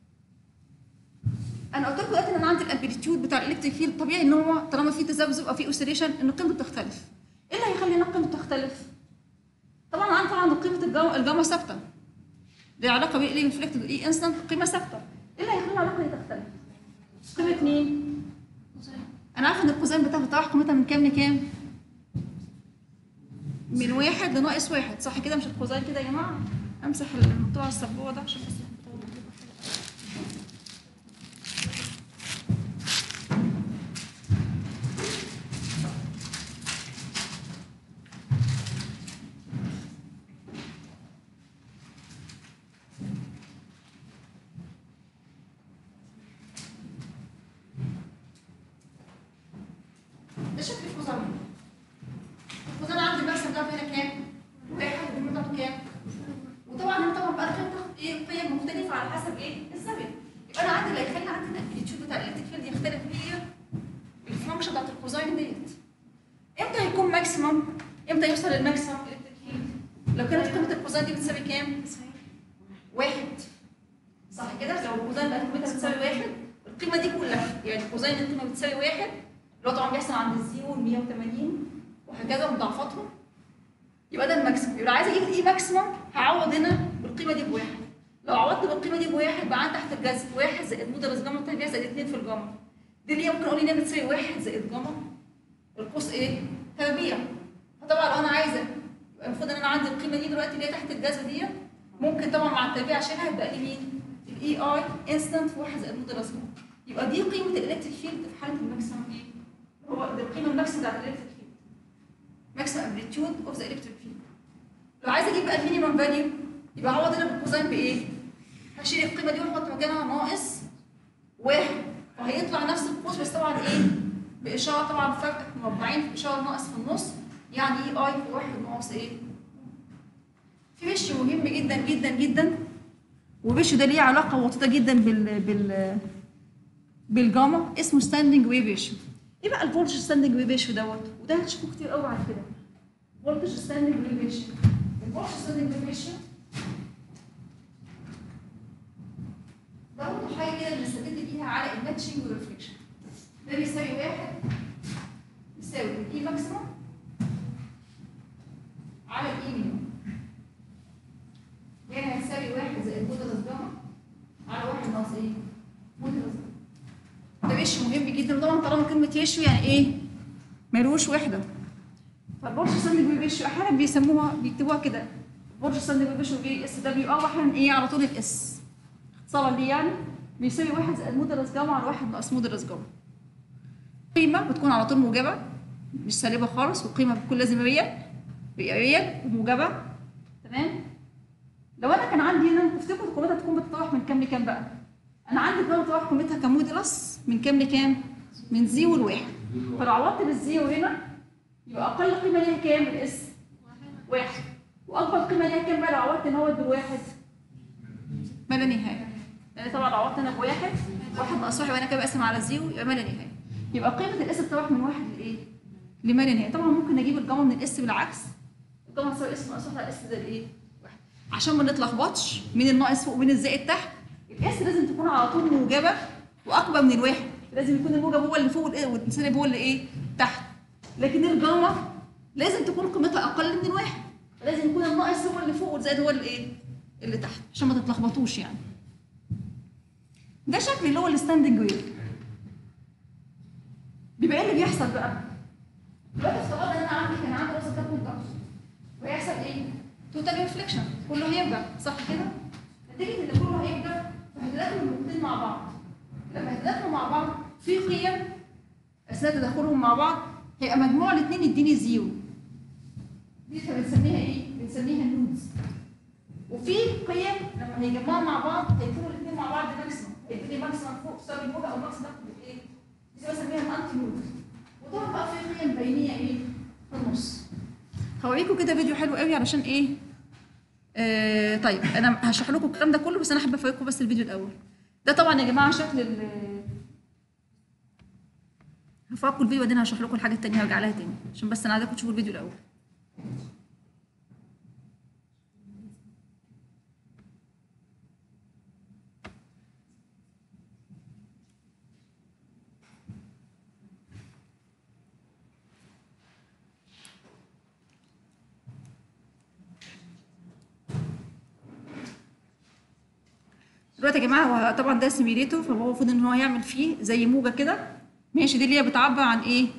انا قلت لكم دلوقتي ان انا عندي الامبليتيود بتاع الالكتريك فيلد طبيعي ان هو طالما في تذبذب او في اوسيليشن ان قيمته تختلف. ايه اللي هيخلي ان قيمته تختلف؟ طبعا انا طبعا قيمه الجاما الجاما ثابته. دي علاقه بين الاي ريفلكتد والاي انستنت قيمه ثابته. ايه اللي هيخلي العلاقه دي تختلف؟ قيمه مين؟ انا عارفه ان الكوزين بتاعها بتاع قيمتها من كام لكام؟ من واحد لناقص واحد صح كده؟ مش الكوزين كده يا جماعه؟ امسح المقطوع على السبوره ده عشان بس ده شكل الكوزين. الكوزين عندي المقسم ده هنا كام؟ واحد والمنطقه كام؟ وطبعا هنا طبعا بقى الخطه ايه قيم مختلفه على حسب ايه؟ الزاويه. يبقى انا عندي اللي هيخلي عندي الامبليتيود بتاع الالكتريك فيلد يختلف هي الفانكشن بتاعت الكوزين ديت. امتى هيكون ماكسيمم؟ امتى يوصل للماكسيمم الالكتريك فيلد؟ لو كانت قيمه الكوزين دي بتساوي كام؟ واحد. صح كده؟ لو الكوزين بقت قيمتها بتساوي واحد القيمه دي كلها يعني الكوزين القيمه بتساوي واحد اللي هو طبعا بيحصل عند الزيرو وال مية وتمانين وهكذا مضاعفاتهم. يبقى ده الماكسيمم. يبقى عايز اجيب الاي ماكسيمم هعوض هنا بالقيمه دي بواحد. لو عوضت بالقيمه دي بواحد بقى عندي تحت الجذر واحد زائد مودلس جاما تربيع زائد اتنين في الجاما. دي اللي هي ممكن اقول ان هي بتساوي واحد زائد جاما القوس ايه؟ تربيع. فطبعا لو انا عايزه يبقى المفروض ان انا عندي القيمه دي دلوقتي اللي هي تحت الجذر ديت ممكن طبعا مع التربيع اشيلها يبقى لي مين؟ الاي اي انستنت في واحد زائد مودلس جاما. يبقى دي قيمه الالكتريك فيلد في حاله الماكسيمم ايه؟ هو دي القيمه الماكسيمم بتاعت الالكتريك فيلد. ماكسيمم امبليتيود اوف ذا الكتريك فيلد. لو عايز اجيب بقى المينيمم فاليو يبقى هعوض هنا بالكوزين بايه؟ هشيل القيمه دي واحط مكانها ناقص واحد وهيطلع نفس القوس بس طبعا ايه؟ باشاره طبعا فرق مربعين في اشاره ناقص في النص يعني اي اي في واحد ناقص ايه؟ في ريشيو مهم جدا جدا جدا والريشيو ده ليه علاقه وطيده جدا بال بال بالجاما اسمه ستاندنج ويف ريشيو. ايه بقى الفولتج ستاندنج ويف ريشيو دوت؟ وده هتشوفوه كتير قوي على كده. فولتج ستاندنج ويف ريشيو. الفولتج ستاندنج ويف ريشيو برضه حاجه كده بنستدل بيها على الماتشنج والريفليكشن. ده بيساوي واحد يساوي الاي ماكسيموم على الاي مينيموم. يعني هيساوي واحد زائد مودلس جاما على واحد ناقص ايه؟ مودلس جاما. ده ريشيو مهم جدا وطبعا طالما كلمه ريشيو يعني ايه؟ ملوش وحده. فالفولتج ستاندنج ويف ريشيو احيانا بيسموها بيكتبوها كده فولتج ستاندنج ويف ريشيو في اس دبليو ار واحيانا ايه على طول الاس. اختصارا ليه يعني؟ بيساوي واحد زائد مودلس جاما على واحد ناقص مودلس جاما. قيمه بتكون على طول موجبه مش سالبه خالص والقيمه بتكون لازم ريال ريال وموجبه. تمام؟ لو انا كان عندي هنا تفتكروا قيمتها تكون بتتراوح من كام لكام بقى؟ انا عندي قيمه بتتراوح قيمتها كمودلس من كام لكام؟ من زيرو لواحد. فلو عوضت بالزيرو هنا يبقى اقل قيمه ليها كام؟ الاس واحد. واكبر قيمه ليها كام بقى لو عوضت ان هو بالواحد؟ ما لا نهايه. يعني طبعا لو عوضت هنا بواحد واحد ناقص واحد وانا كده بقسم على زيرو يبقى ما لا نهايه. يبقى قيمه الاس بتتراوح من واحد لايه؟ لما لا نهايه. طبعا ممكن نجيب الجاما من الاس بالعكس. الجاما تساوي اس ناقص واحد على اس ده الايه؟ واحد. عشان ما نتلخبطش من الناقص فوق ومن الزائد تحت الاس لازم تكون على طول موجبه واكبر من الواحد. لازم يكون الموجب هو اللي فوق والسالب هو اللي ايه؟ تحت. لكن الجاما لازم تكون قيمتها اقل من الواحد. لازم يكون الناقص هو اللي فوق والزائد هو اللي ايه؟ اللي تحت عشان ما تتلخبطوش يعني. ده شكل اللي هو الستاندنج ويف. بيبقى ايه اللي بيحصل بقى؟ دلوقتي افترضنا ان انا عندي كان عندي راس الكف والضغط ويحصل ايه؟ توتال ريفليكشن، كله هيرجع صح كده؟ نتيجه ان كله هيرجع فهيتداخلوا الاثنين مع بعض. لما هيتداخلوا مع بعض في قيم اثناء تداخلهم مع بعض هيبقى مجموع الاثنين يديني زيرو. دي بنسميها ايه؟ بنسميها النودز. وفي قيم لما هيجمعوا مع بعض هيكونوا الاثنين مع بعض ماكسيمم، هيديني ماكسيمم فوق سبب الموجه او ماكسيمم بايه؟ دي بسميها الانتي نود. وطبعا بقى في قيم بينيه ايه؟ في النص. هوريكم كده فيديو حلو قوي علشان ايه؟ آه طيب انا هشرح لكم الكلام ده كله بس انا حابه افرجكم بس الفيديو الاول. ده طبعا يا جماعه شكل ال هفرجكم الفيديو وبعدين هشرح لكم الحاجه الثانيه هرجع لها تاني عشان بس انا عايزاكم تشوفوا الفيديو الاول. دلوقتي يا جماعه هو طبعا ده سيميليتور فهو المفروض ان هو يعمل فيه زي موجه كده ماشي. دي اللي هي بتعبر عن ايه؟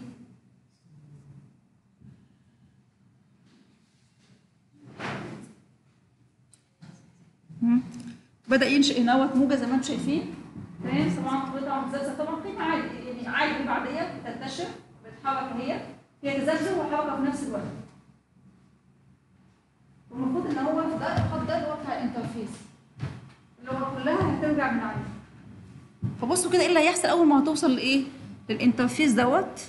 بدأ ينشئ هنا موجه زي ما انتم شايفين تمام. طبعا قطعه متزلزله طبعا قيمه عاليه يعني عاليه بعديه بتنتشر بتتحرك اهي هي تزلزل وحركه في نفس الوقت. والمفروض ان هو ده الخط ده اللي هو بتاع الانترفيس اللي هو كلها هترجع من عليه. فبصوا كده ايه اللي هيحصل اول ما هتوصل لايه؟ للانترفيس دوت.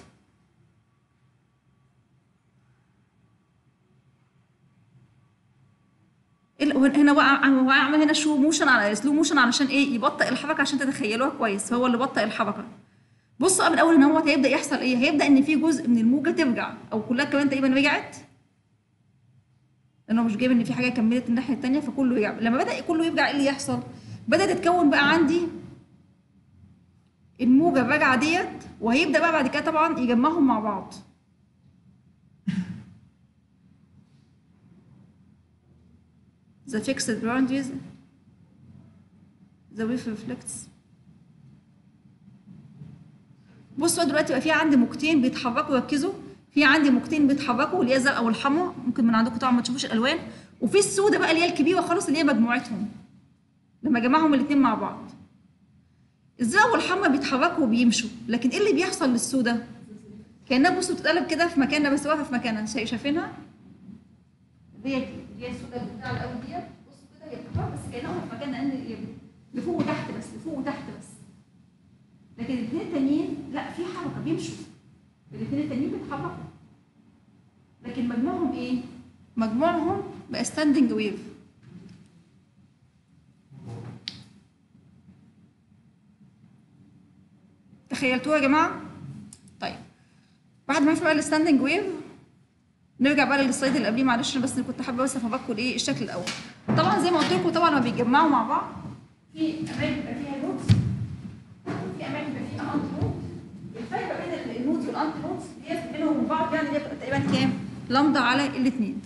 هنا وقع هو عامل هنا شو موشن على سلو موشن علشان ايه؟ يبطئ الحركه عشان تتخيلوها كويس. هو اللي بطئ الحركه. بصوا قبل اول ان هو هيبدا يحصل ايه؟ هيبدا ان في جزء من الموجه ترجع او كلها كمان تقريبا رجعت. لانه مش جايب ان في حاجه كملت الناحيه الثانيه فكله يرجع. لما بدا كله يرجع ايه اللي يحصل؟ بدات تتكون بقى عندي الموجه الراجعه ديت وهيبدا بقى بعد كده طبعا يجمعهم مع بعض. The fixed boundaries the wave reflects. بصوا دلوقتي بقى في عندي موجتين بيتحركوا. ركزوا في عندي موجتين بيتحركوا اللي هي الزرقاء والحمراء ممكن من عندكم طبعا ما تشوفوش الالوان. وفي السوداء بقى اللي هي الكبيره خالص اللي هي مجموعتهم لما جمعهم الاثنين مع بعض. الزرقاء والحمراء بيتحركوا وبيمشوا لكن ايه اللي بيحصل للسوداء؟ كانها بصوا بتتقلب كده في مكانها بس واقفه في مكانها. شايفينها؟ ديت اللي هي السوداء بتاع الاول ديت بصوا كده هي بتتحرك بس كانها واقفه في مكانها ان لفوق وتحت بس لفوق وتحت بس. لكن الاثنين التانيين لا في حركه بيمشوا. الاثنين التانيين بيتحركوا لكن مجموعهم ايه؟ مجموعهم بقى ستاندنج ويف. تخيلتوها يا جماعه؟ طيب بعد ما نفهم بقى الستاندنج ويف نرجع بقى للسلايد اللي قبليه. معلش انا بس كنت حابه بس افهمكم الايه الشكل الاول. طبعا زي ما قلت لكم طبعا لما بيتجمعوا مع بعض في اماكن بيبقى فيها نودز في اماكن بيبقى فيها انتي نود. الفرق بين النودز والانتي نودز هي بينهم وبين بعض يعني هي تقريبا كام؟ لامدا على الاثنين.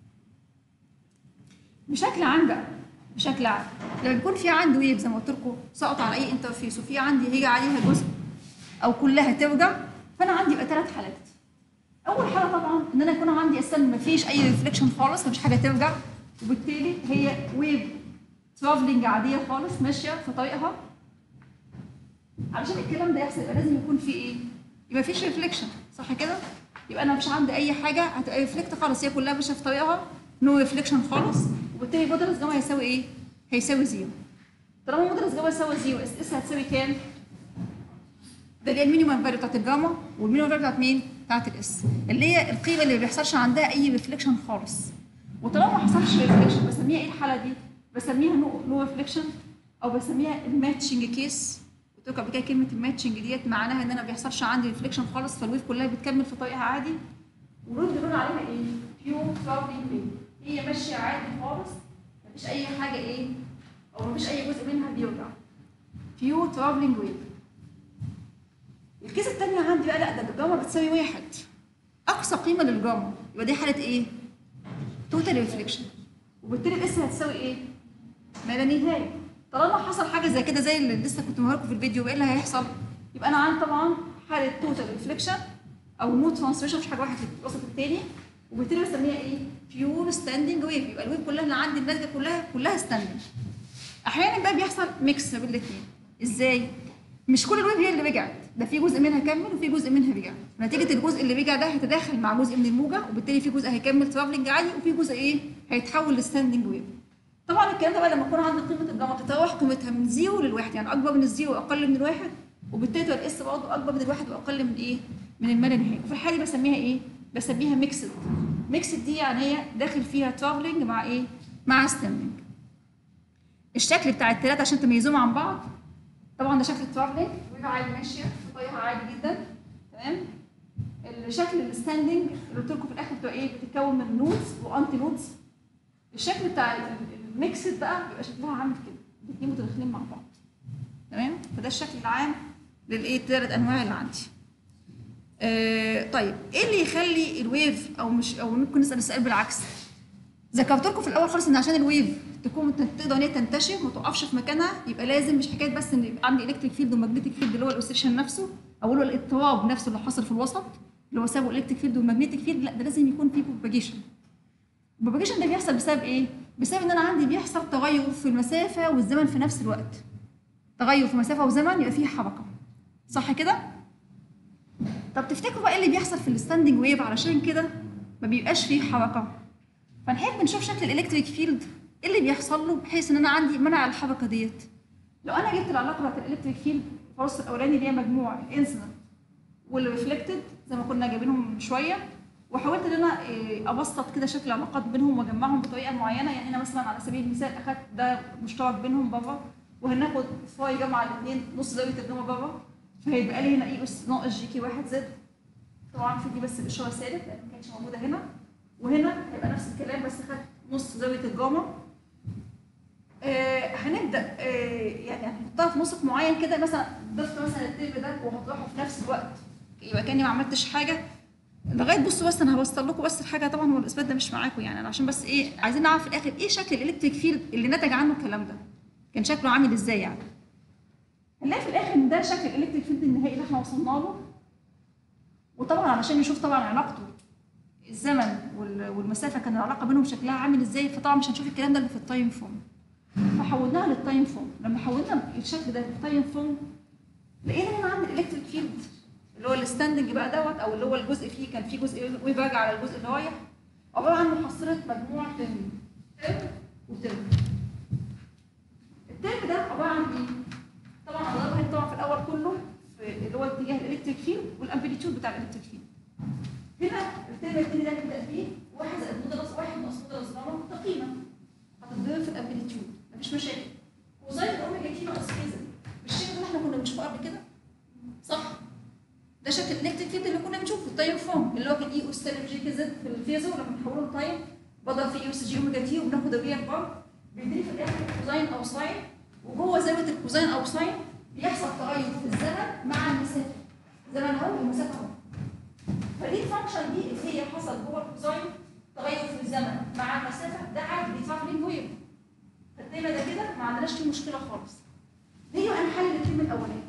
بشكل عام بقى بشكل عام لما بيكون في عندي ويف زي ما قلت لكم سقط على اي انترفيس وفي عندي هيجي عليها جزء او كلها ترجع فانا عندي يبقى ثلاث حالات. اول حاله طبعا ان انا يكون عندي اصلا ما فيش اي ريفليكشن خالص مفيش حاجه ترجع وبالتالي هي ويف ترافلنج عاديه خالص ماشيه في طريقها. علشان الكلام ده يحصل يبقى لازم يكون في ايه؟ يبقى فيش ريفليكشن صح كده؟ يبقى انا مش عندي اي حاجه هتبقى ريفلكت خالص هي كلها ماشيه في طريقها نو ريفليكشن خالص وبالتالي مودرس جاما هيساوي ايه؟ هيساوي زيرو. طالما مودرس جاما يساوي زيرو اس اس هتساوي كام؟ ده اللي هي المينيمم فاليو بتاعت الجاما والمينيمم فاليو بتاعت مين؟ بتاعت الاس اللي هي القيمه اللي ما بيحصلش عندها اي ريفليكشن خالص. وطالما ما حصلش ريفليكشن بسميها ايه الحاله دي؟ بسميها نو نو ريفليكشن او بسميها الماتشنج كيس. قلت لكم قبل كده كلمه الماتشنج ديت معناها ان انا ما بيحصلش عندي ريفليكشن خالص فالويف كلها بتكمل في طريقها عادي. والويف بنقول عليها ايه؟ بيور ترافلينج ويف هي ماشيه عادي خالص مفيش اي حاجه ايه؟ او مفيش اي جزء منها بيرجع. بيور ترافلينج ويف. الكيس الثانيه عندي بقى لا ده الجاما بتساوي واحد اقصى قيمه للجاما يبقى دي حاله ايه؟ توتال ريفليكشن وبالتالي الاس هتساوي ايه؟ ما لا نهايه طالما حصل حاجه زي كده زي اللي لسه كنت موريكم في الفيديو، ايه اللي هيحصل؟ يبقى انا عندي طبعا حاله توتال ريفليكشن او مود ترانسميشن، مش حاجه واحده وسط الثاني، وبالتالي بسميها ايه؟ بيور ستاندنج ويف. يبقى الويف كلها اللي عندي الناتجه كلها كلها ستاندنج. احيانا بقى بيحصل ميكس بين الاثنين. ازاي؟ مش كل الويف هي اللي رجعت، ده في جزء منها كمل وفي جزء منها رجع. نتيجه الجزء اللي رجع ده هيتداخل مع جزء من الموجه، وبالتالي في جزء هيكمل ترافلنج عادي وفي جزء ايه؟ هيتحول لستاندنج ويف. طبعا الكلام ده بقى لما يكون عندي قيمه الجاما تتراوح قيمتها من زيرو للواحد، يعني اكبر من الزيرو واقل من الواحد، وبالتالي الاس برضه اكبر من الواحد واقل من ايه؟ من الملا نهائي. وفي الحاله دي بسميها ايه؟ بسميها ميكسد. ميكسد دي يعني هي داخل فيها ترافلنج مع ايه؟ مع ستاندنج. الشكل بتاع الثلاثه عشان تميزوهم عن بعض، طبعا ده شكل الترافلنج ويبقى عادي ماشيه في طريقها عادي جدا، تمام؟ الشكل الستاندنج اللي قلت لكم في الاخر بتبقى ايه؟ بتتكون من نودز وانتي نودز. الشكل بتاع الميكسد بقى بيبقى شكلها عامل كده، الاثنين متداخلين مع بعض، تمام؟ فده الشكل العام للايه؟ الثلاث انواع اللي عندي. آه طيب ايه اللي يخلي الويف او مش او ممكن نسال السؤال بالعكس؟ ذكرت لكم في الاول خالص ان عشان الويف تكون تقدر ان هي تنتشر وما تقفش في مكانها، يبقى لازم مش حكايه بس ان يبقى عندي الكتريك فيلد وماجنتيك فيلد اللي هو الاوسيليشن نفسه او اللي هو الاضطراب نفسه اللي حاصل في الوسط اللي هو سببه الكتريك فيلد والماجنتيك فيلد، لا ده لازم يكون في بروباجيشن. البروباجيشن ده بيحصل بسبب ايه؟ بسبب ان انا عندي بيحصل تغير في المسافه والزمن في نفس الوقت. تغير في مسافه وزمن يبقى فيه حركه. صح كده؟ طب تفتكروا بقى ايه اللي بيحصل في الستاندنج ويف علشان كده ما بيبقاش فيه حركه؟ فنحب نشوف شكل الالكتريك فيلد ايه اللي بيحصل له بحيث ان انا عندي منع الحركه ديت. لو انا جبت العلاقه بتاعت الالكتريك فيلد في الفرص الاولاني اللي هي مجموع الانسيدنت والريفلكتد زي ما كنا جايبينهم من شويه، وحاولت ان انا ابسط كده شكل العلاقات بينهم واجمعهم بطريقه معينه. يعني هنا مثلا على سبيل المثال اخدت ده مشترك بينهم بره، وهناخد فاي جمع الاثنين نص زاويه الجاما بره، فهيبقى لي هنا اي اس ناقص جي كي واحد زد. طبعا في دي بس الاشاره ثابت لان ما كانتش موجوده هنا، وهنا هيبقى نفس الكلام بس خدت نص زاويه الجاما. آه هنبدا آه يعني هنحطها في نسق معين كده، مثلا ضفت مثلا الترم ده وهطرحه في نفس الوقت يبقى كاني ما عملتش حاجه لغايه. بصوا بس انا هوصل لكم بس الحاجه، طبعا هو الاثبات ده مش معاكم يعني، انا عشان بس ايه عايزين نعرف في الاخر ايه شكل الالكتريك فيلد اللي نتج عنه الكلام ده كان شكله عامل ازاي. يعني هنلاقي في الاخر ان ده شكل الالكتريك فيلد النهائي اللي احنا وصلنا له. وطبعا علشان نشوف طبعا علاقته الزمن والمسافه كان العلاقه بينهم شكلها عامل ازاي، فطبعا مش هنشوف الكلام ده اللي في التايم فورم، فحولناها للتايم فورم. لما حولنا الشكل ده للتايم فورم لقينا هنا عندي الالكتريك فيلد اللي هو الستاندنج بقى دوت او اللي هو الجزء فيه كان فيه جزء ويف راجع على الجزء اللي رايح، عباره عن محصله مجموع ترم ترم وترم. الترم ده عباره عن ايه؟ طبعا هنضربها طبعا في الاول كله في اللي هو اتجاه الالكتريك فيلد والامبليتيود بتاع الالكتريك فيلد. هنا الترم الثاني ده نبدا فيه واحد زائد مودلس واحد ناقص مودلس جاما كقيمه هتتضرب في الامبليتيود، مفيش مشاكل. كوزين اوميجا تي ناقص كذا بالشكل اللي احنا كنا بنشوفه قبل كده، صح؟ ده شكل الالكتريك فيلد اللي كنا بنشوفه في التايم فورم اللي هو كان اي اس سالب جي كي زد في الفيزو، لما نحوله لتايم بضرب في اي اس جي اوميجا تي وبناخد الريال بار بيديني في الاخر كوزين او ساين، وجوه زاويه الكوزين او ساين بيحصل تغير في الزمن مع المسافه. زمن اهو والمسافه اهو. فدي الفانكشن دي اللي هي حصل جوه الكوزين تغير في الزمن مع المسافه، ده عادي دي ترافلينج ويف. فالترم ده كده ما عندناش فيه مشكله خالص. نيجي بقى نحلل الترم الاولاني.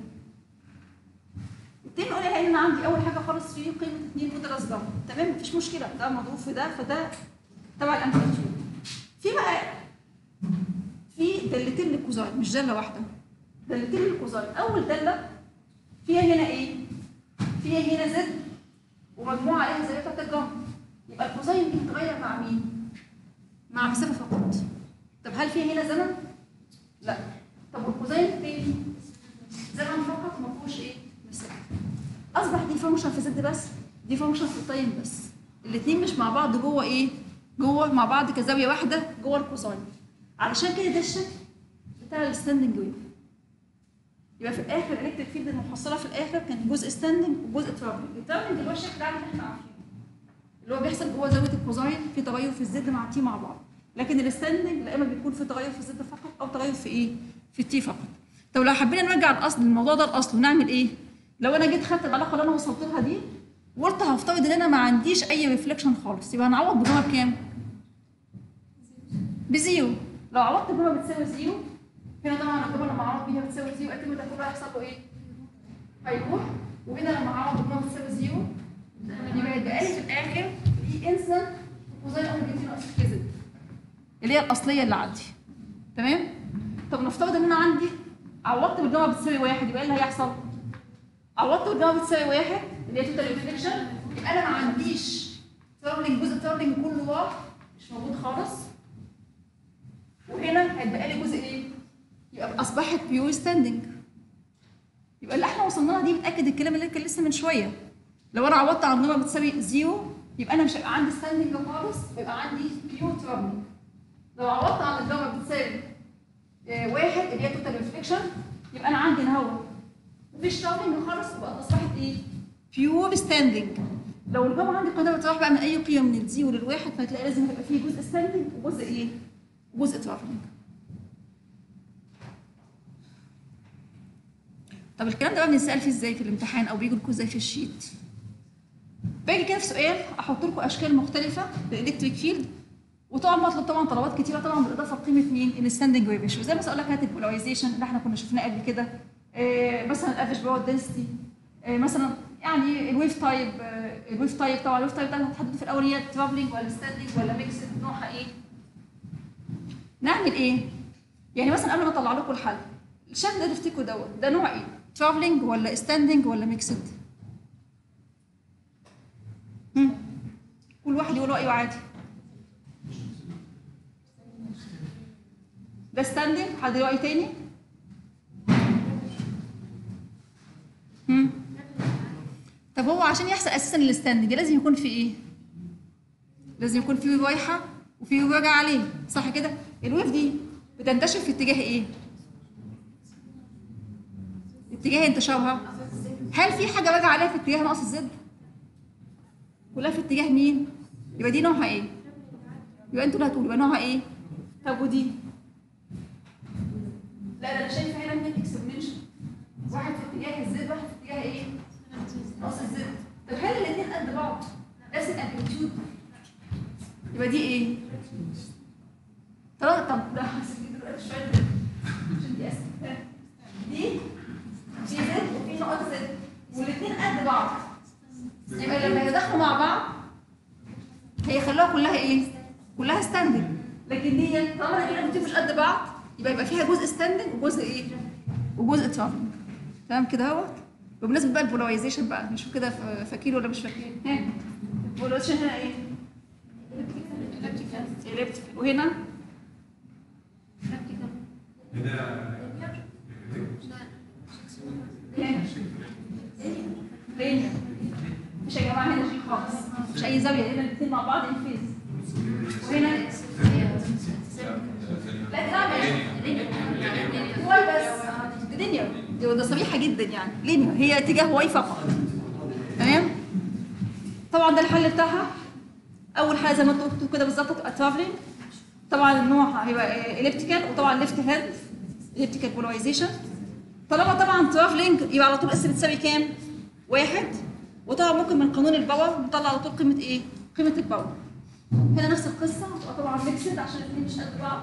الترم الاولاني هلاقي ان عندي اول حاجه خالص فيه قيمه اتنين مودلس جاما، تمام مفيش مشكله، ده مضروب في ده فده تبع الامبليتيود. في بقى في دالتين للكوزين مش داله واحده، دالتين للكوزين. اول داله فيها هنا ايه؟ فيها هنا زد ومجموعه عليها زاويه بتاعت الجاما، يبقى الكوزين دي بتتغير مع مين؟ مع مسافه فقط. طب هل فيها هنا زمن؟ لا. طب والكوزين التاني زمن فقط ما فيهوش ايه؟ مسافه. اصبح دي فانكشن في زد بس، دي فانكشن في التايم بس، الاثنين مش مع بعض جوه ايه؟ جوه مع بعض كزاويه واحده جوه الكوزين. علشان كده ده الشكل بتاع الستاندنج ويف. يبقى في الاخر الالكتريك فيلد المحصله في الاخر كان جزء ستاندنج وجزء ترافلنج. الترافلنج اللي هو الشكل ده اللي احنا عارفينه اللي هو بيحصل جوه زاويه الكوزين في تغير في الزد مع تي مع بعض، لكن الستاندنج لا اما بيكون في تغير في الزد فقط او تغير في ايه؟ في التي فقط. طب لو حبينا نرجع الاصل الموضوع ده الاصل نعمل ايه؟ لو انا جيت خدت العلاقه اللي انا وصلت لها دي وقلت هفترض ان انا ما عنديش اي ريفليكشن خالص، يبقى هنعوض بجمله بكام؟ بزيرو. لو عوضت بجمله بتساوي زيرو هنا طبعا الجمله لما اعوض بيها بتساوي زيرو اكيد ده كله هيحصل له ايه؟ هيروح. وهنا لما اعوض بجمله بتساوي زيرو يبقى هيتبقى لي في الاخر دي انسنت وزي اوميجا تي ناقص كذا اللي هي الاصليه اللي عندي. تمام؟ طب نفترض ان انا عندي عوضت بالجمله بتساوي واحد، يبقى ايه اللي هيحصل؟ عوضت بالجمله بتساوي واحد اللي هي توتال ريفليكشن، يبقى انا ما عنديش ترابلنج، جزء ترابلنج كله راح مش موجود خالص. وهنا هيتبقى لي جزء ايه؟ يبقى اصبحت بيور ستاندنج. يبقى اللي احنا وصلنا لها دي بتاكد الكلام اللي كان لسه من شويه. لو انا عوضت عن جمله بتساوي زيرو يبقى انا مش هيبقى عندي ستاندنج خالص، يبقى عندي بيور ترابلنج. لو عوضت عن الجمله بتساوي اه واحد اللي هي توتال ريفليكشن يبقى انا عندي هنا مفيش ترابلنج خالص، يبقى اصبحت ايه؟ بيور ستاندنج. لو الجمله عندي قدرة تروح بقى من اي قيمه من الزيرو للواحد فهتلاقي لازم يبقى فيه جزء ستاندنج وجزء ايه؟ وجزء ترافلنج. طب الكلام ده بقى بنسال فيه ازاي في الامتحان او بيجي لكم ازاي في الشيت؟ باجي كده في سؤال احط لكم اشكال مختلفه للالكتريك فيلد، وطبعا بطلب طبعا طلبات كتيره طبعا بالاضافه لقيمه مين؟ الستاندنج ويف ريشيو. زي ما اقول لك هات البولاريزيشن اللي احنا كنا شفناه قبل كده، إيه مثلا الافريج باور دنسيتي، إيه مثلا يعني الويف تايب. الويف تايب طبعا الويف تايب ده هتحدد في الاول هي ترافلنج ولا ستاندنج ولا ميكسد، نوعها ايه؟ نعمل ايه؟ يعني مثلا قبل ما اطلع لكم الحل، الشكل ده تفتكروا دوت ده نوع ايه؟ ترافلنج ولا ستاندنج ولا ميكسد؟ كل واحد يقول رايه عادي. ده ستاندنج، حد له راي تاني؟ هم طب هو عشان يحصل اساسا الستاندنج لازم يكون في ايه؟ لازم يكون في ويف رايحه وفي ويف راجع عليه، صح كده؟ الويف دي بتنتشر في اتجاه ايه؟ اتجاه انتشارها. هل في حاجه راجعه عليها في اتجاه ناقص الزد؟ كلها في اتجاه مين؟ يبقى دي نوعها ايه؟ يبقى انتوا اللي هتقولوا يبقى نوعها ايه؟ طب ودي؟ لا ده انا شايفه هنا اتنين اكسبوننشال، واحد في اتجاه الزد واحد في اتجاه ايه؟ ناقص الزد. طب هل الاثنين قد بعض؟ نفس الامبليتيود؟ يبقى دي ايه؟ طب طب ده هسيب دلوقتي شويه عشان دي اسهل. دي في زد وفي نقط زد والاثنين قد بعض، يبقى لما يدخلوا مع بعض هيخلوها كلها ايه؟ كلها ستاندنج. لكن دي طالما الامبليتيود مش قد بعض يبقى يبقى فيها جزء ستاندنج وجزء ايه؟ وجزء ترافلنج. تمام كده اهوت. وبالنسبه بقى البولاريزيشن بقى نشوف كده فاكرين ولا مش فاكرين؟ ها البولاريزيشن هنا ايه؟ اليبتيكال. وهنا لينير. مش يا جماعه هنا شيء خالص، مش اي زاويه، هنا الاثنين مع بعض انفيز. وهنا لا ده واي بس لينير، ده صريحه جدا يعني لينير، هي اتجاه واي فقط. تمام؟ طبعا ده الحل بتاعها. اول حاجه زي ما انتوا قلتوا كده بالظبط هتبقى ترافلنج. طبعا النوع هيبقى اليبتيكال، وطبعا ليفت هاند اليبتيكال بولاريزيشن. طالما طبعا ترافلنج يبقى على طول اس بتساوي كام؟ واحد. وطبعا ممكن من قانون الباور نطلع على طول قيمه ايه؟ قيمه الباور. هنا نفس القصه هتبقى طبعا ميكسد عشان الاثنين مش قد بعض.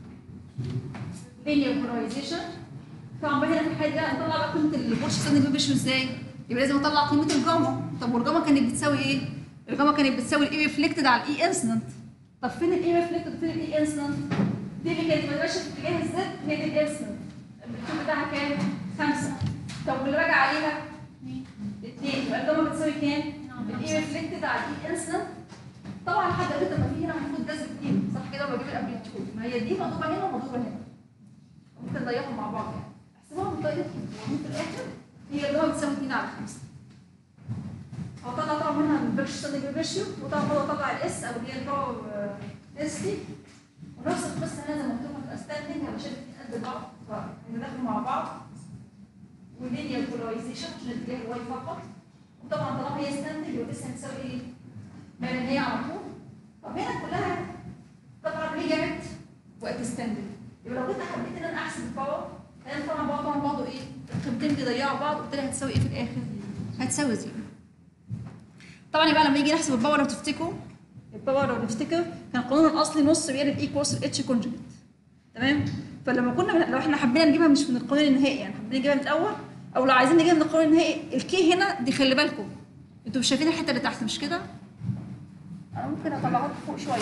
لينير بولاريزيشن. طبعا هنا في الحاجه نطلع بقى قيمه البورش ستاندنج ويف ريشيو ازاي؟ يبقى لازم اطلع قيمه الجاما. طب والجاما كانت بتساوي ايه؟ الجاما كانت بتساوي الاي ريفلكتد على الاي انسنت. طب فين الاي ريفلكتد وفين الاي انسنت؟ دي اللي كانت ماشيه في اتجاه الزد هي دي الانسنت. البتشوف بتاعها كام؟ خمسه. طب واللي راجع عليها؟ اثنين. يبقى الجاما بتساوي كام؟ الاي ريفلكتد على الاي انسنت. طبعا لحد دلوقتي لما في هنا المفروض ده ستين صح كده وبجيب الامبليتيود، ما هي دي مضروبه هنا ومضروبه هنا. ممكن نضيعهم مع بعض يعني. احسبوها بالطريقه دي وفي الاخر هي الجاما بتساوي اثنين على خمسه. هطلع طبعا منها البرش ستاندنج ريشيو، وطبعا برضه اطلع الاس او اللي هي الباور دنسيتي. ونفس القصه هنا زي ما قلت لكم تبقى ستاندنج علشان الاثنين قد بعض فندخل مع بعض. ولينير بولاريزيشن عشان اتجاه الواي فقط. وطبعا طالما هي ستاندنج يبقى الاس هتساوي ايه؟ ما هي على طول. طب هنا كلها طبعا هي جابت وقت ستاندنج. يبقى لو كنت حبيت ان انا احسب الباور لان طبعا بعض طبعا بعضه ايه؟ القيمتين بيضيعوا بعض وبالتالي هتساوي ايه في الاخر؟ هتساوي زيرو. طبعا يبقى لما يجي نحسب الباور لو تفتكروا الباور لو نفتكر كان القانون الاصلي نص بيقلب ايكوالز اتش كونجوجيت. تمام؟ فلما كنا لو احنا حبينا نجيبها مش من القانون النهائي، يعني حبينا نجيبها من الاول، او لو عايزين نجيبها من القانون النهائي، الكي هنا دي خلي بالكم انتوا مش شايفين الحته اللي تحت مش كده؟ انا ممكن اطلعها فوق شويه.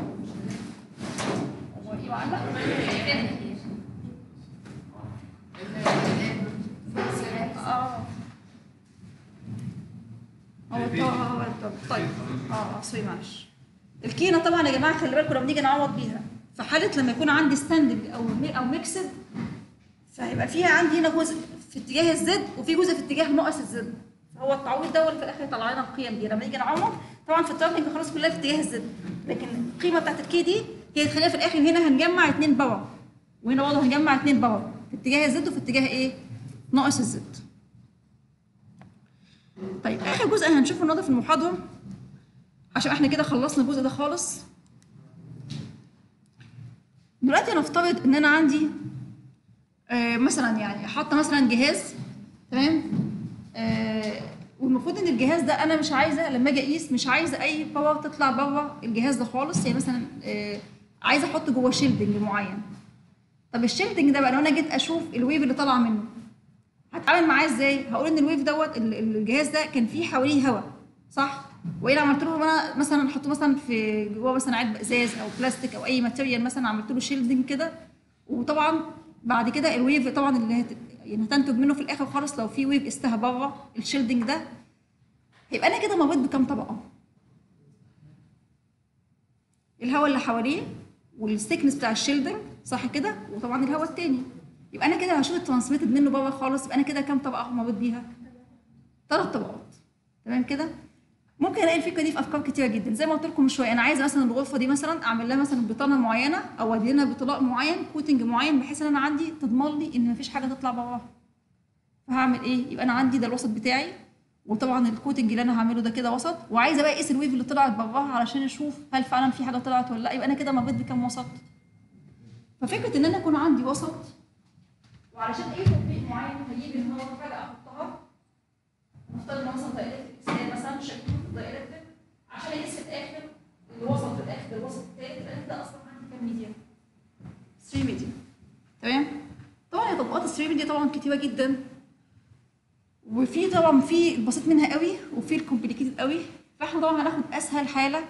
هو ايه معلق؟ اه هو هو طيب اه اه سوري معلش. الكينا طبعا يا جماعه خلي بالكم لما نيجي نعوض بيها في حاله لما يكون عندي ستاندنج او او ميكسد، فهيبقى فيها عندي هنا جزء في اتجاه الزد وفي جزء في اتجاه ناقص الزد. هو التعويض ده اللي في الاخر يطلع لنا القيم دي لما نيجي نعوض. طبعا في التراكنج خلاص كلها في اتجاه الزد، لكن القيمه بتاعت الكي دي هي تخليها في الاخر هنا هنجمع اتنين باور، وهنا برضه هنجمع اتنين باور في اتجاه الزد وفي اتجاه ايه؟ ناقص الزد. طيب اخر جزء هنشوفه النهارده في المحاضره عشان احنا كده خلصنا الجزء ده خالص. دلوقتي نفترض ان انا عندي آه مثلا يعني حاطه مثلا جهاز تمام، آه والمفروض ان الجهاز ده انا مش عايزه لما اجي اقيس مش عايزه اي باور تطلع بره الجهاز ده خالص، يعني مثلا آه عايزه احط جوه شيلدنج معين. طب الشيلدنج ده بقى لو انا جيت اشوف الويف اللي طالعه منه هتعامل معاه ازاي؟ هقول ان الويف دوت الجهاز ده كان فيه حواليه هواء صح؟ وايه لو عملت له انا مثلا احطه مثلا في جوه مثلا علبه ازاز او بلاستيك او اي ماتيريال مثلا عملت له شيلدنج كده، وطبعا بعد كده الويف طبعا اللي هت... يعني هتنتج منه في الاخر خالص لو في ويف استهى بره الشيلدنج ده هيبقى انا كده مريت بكام طبقه؟ الهواء اللي حواليه والثيكنس بتاع الشيلدنج صح كده؟ وطبعا الهواء التاني. يبقى انا كده هشوف الترانسميتد منه بره خالص، يبقى انا كده كام طبقه مريت بيها؟ ثلاث طبقات. تمام كده؟ ممكن الاقي الفكره دي في افكار كتيره جدا، زي ما قلت لكم من شويه انا عايزه مثلا الغرفه دي مثلا اعمل لها مثلا بطانه معينه او ادهنها بطلاء معين كوتنج معين بحيث ان انا عندي تضمن لي ان مفيش حاجه تطلع براها. فهعمل ايه؟ يبقى انا عندي ده الوسط بتاعي، وطبعا الكوتنج اللي انا هعمله ده كده وسط، وعايزه بقى اقيس الويف اللي طلعت براها علشان اشوف هل فعلا في حاجه طلعت ولا لا، يبقى انا كده مريت بكام وسط. ففكره ان انا يكون عندي وسط وعلشان اي تطبيق معين هيجيب ان هو حاجه احطها، نفترض ان مثلا دايركت اكسال مثلا شكله دايركت عشان اقيس في الاخر الوسط في الاخر الوسط الثالث يبقى ده اصلا عندي كام ميديا؟ ثلاثة ميديا. تمام؟ طبعا هي طبقات ال ثلاثة ميديا طبعا كتيره جدا، وفي طبعا في البسيط منها قوي وفي الكومبليكيتد قوي، فاحنا طبعا هناخد اسهل حاله.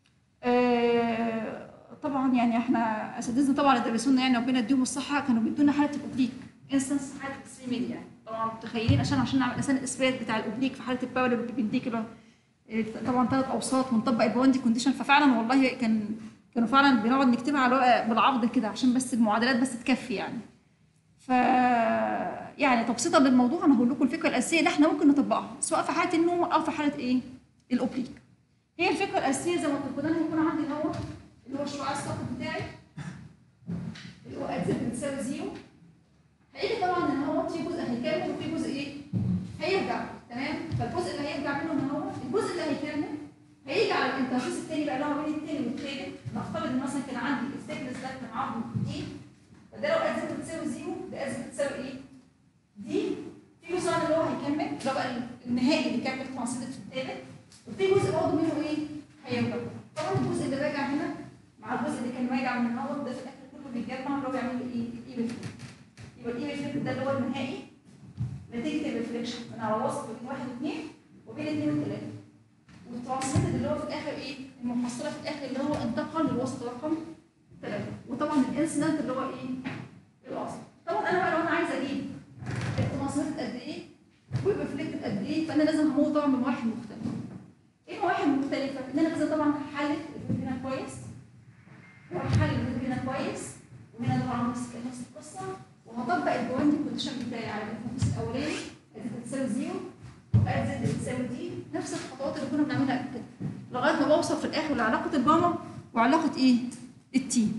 آه طبعا يعني احنا اساتذتنا طبعا اللي درسونا يعني ربنا يديهم الصحه كانوا بيدونا حاله الاوبليك انستنس حاله ثلاثة ميديا يعني. طبعا متخيلين عشان عشان نعمل اساسا الاثبات بتاع الاوبليك في حاله الباور اللي بيديك طبعا ثلاث اوساط ونطبق الباوندي كونديشن، ففعلا والله كان كانوا فعلا بنقعد نكتبها على ورقه بالعرض كده عشان بس المعادلات بس تكفي يعني. ف يعني تبسيطا للموضوع انا هقول لكم الفكره الاساسيه اللي احنا ممكن نطبقها سواء في حاله النوم او في حاله ايه؟ الاوبليك. هي الفكره الاساسيه زي ما قلت لكم انا هيكون عندي الهواء اللي هو الشعاع السطحي بتاعي اللي هو اكزت بتساوي زيرو. هيجي طبعا ان هو في جزء هيكمل وفي جزء ايه؟ هيرجع. تمام؟ فالجزء اللي هيرجع منه ان هو الجزء اللي هيكمل هيجي على الانترفيس الثاني بقى اللي هو بين الثاني والثالث. نفترض ان مثلا كان عندي الثيكنس ده كان عرضه دي، فده لو اكزت بتساوي زيرو ده اكزت بتساوي ايه؟ دي. في جزء اللي هو هيكمل اللي هو بقى النهائي اللي كمل ترانسيتد في الثالث، وفي جزء برضه منه ايه؟ هيرجع. طبعا الجزء اللي راجع هنا مع الجزء اللي كان راجع من الاول ده في الاخر كله بيتجمع اللي هو بيعمل ايه؟ الايفنت. يبقى الايفنت ده اللي هو النهائي نتيجه الريفليكشن من على وسط بين واحد واثنين وبين اثنين وثلاثه. والترانسميتد اللي هو في الاخر ايه؟ المحصله في الاخر اللي هو انتقل للوسط رقم ثلاثه. وطبعا الانسيدنت اللي هو ايه؟ الاصل. طبعا انا بقى لو انا عايزه اجيب الترانسميتد قد ايه والريفلكتد قد ايه فانا لازم هموت طبعا بمراحل مختلفه. ايه مراحل مختلفه؟ ان انا لازم طبعا احلل الفيديو هنا كويس وهحلل الفيديو هنا كويس وهنا طبعا نفس نفس القصه، وهطبق البوينت كونديشن بتاعي على الانترفيس الاولاني ادي بتساوي زيرو وادي زد بتساوي دي، نفس الخطوات اللي كنا بنعملها قبل كده لغايه ما بوصل في الاخر لعلاقه الجاما وعلاقه ايه؟ التي.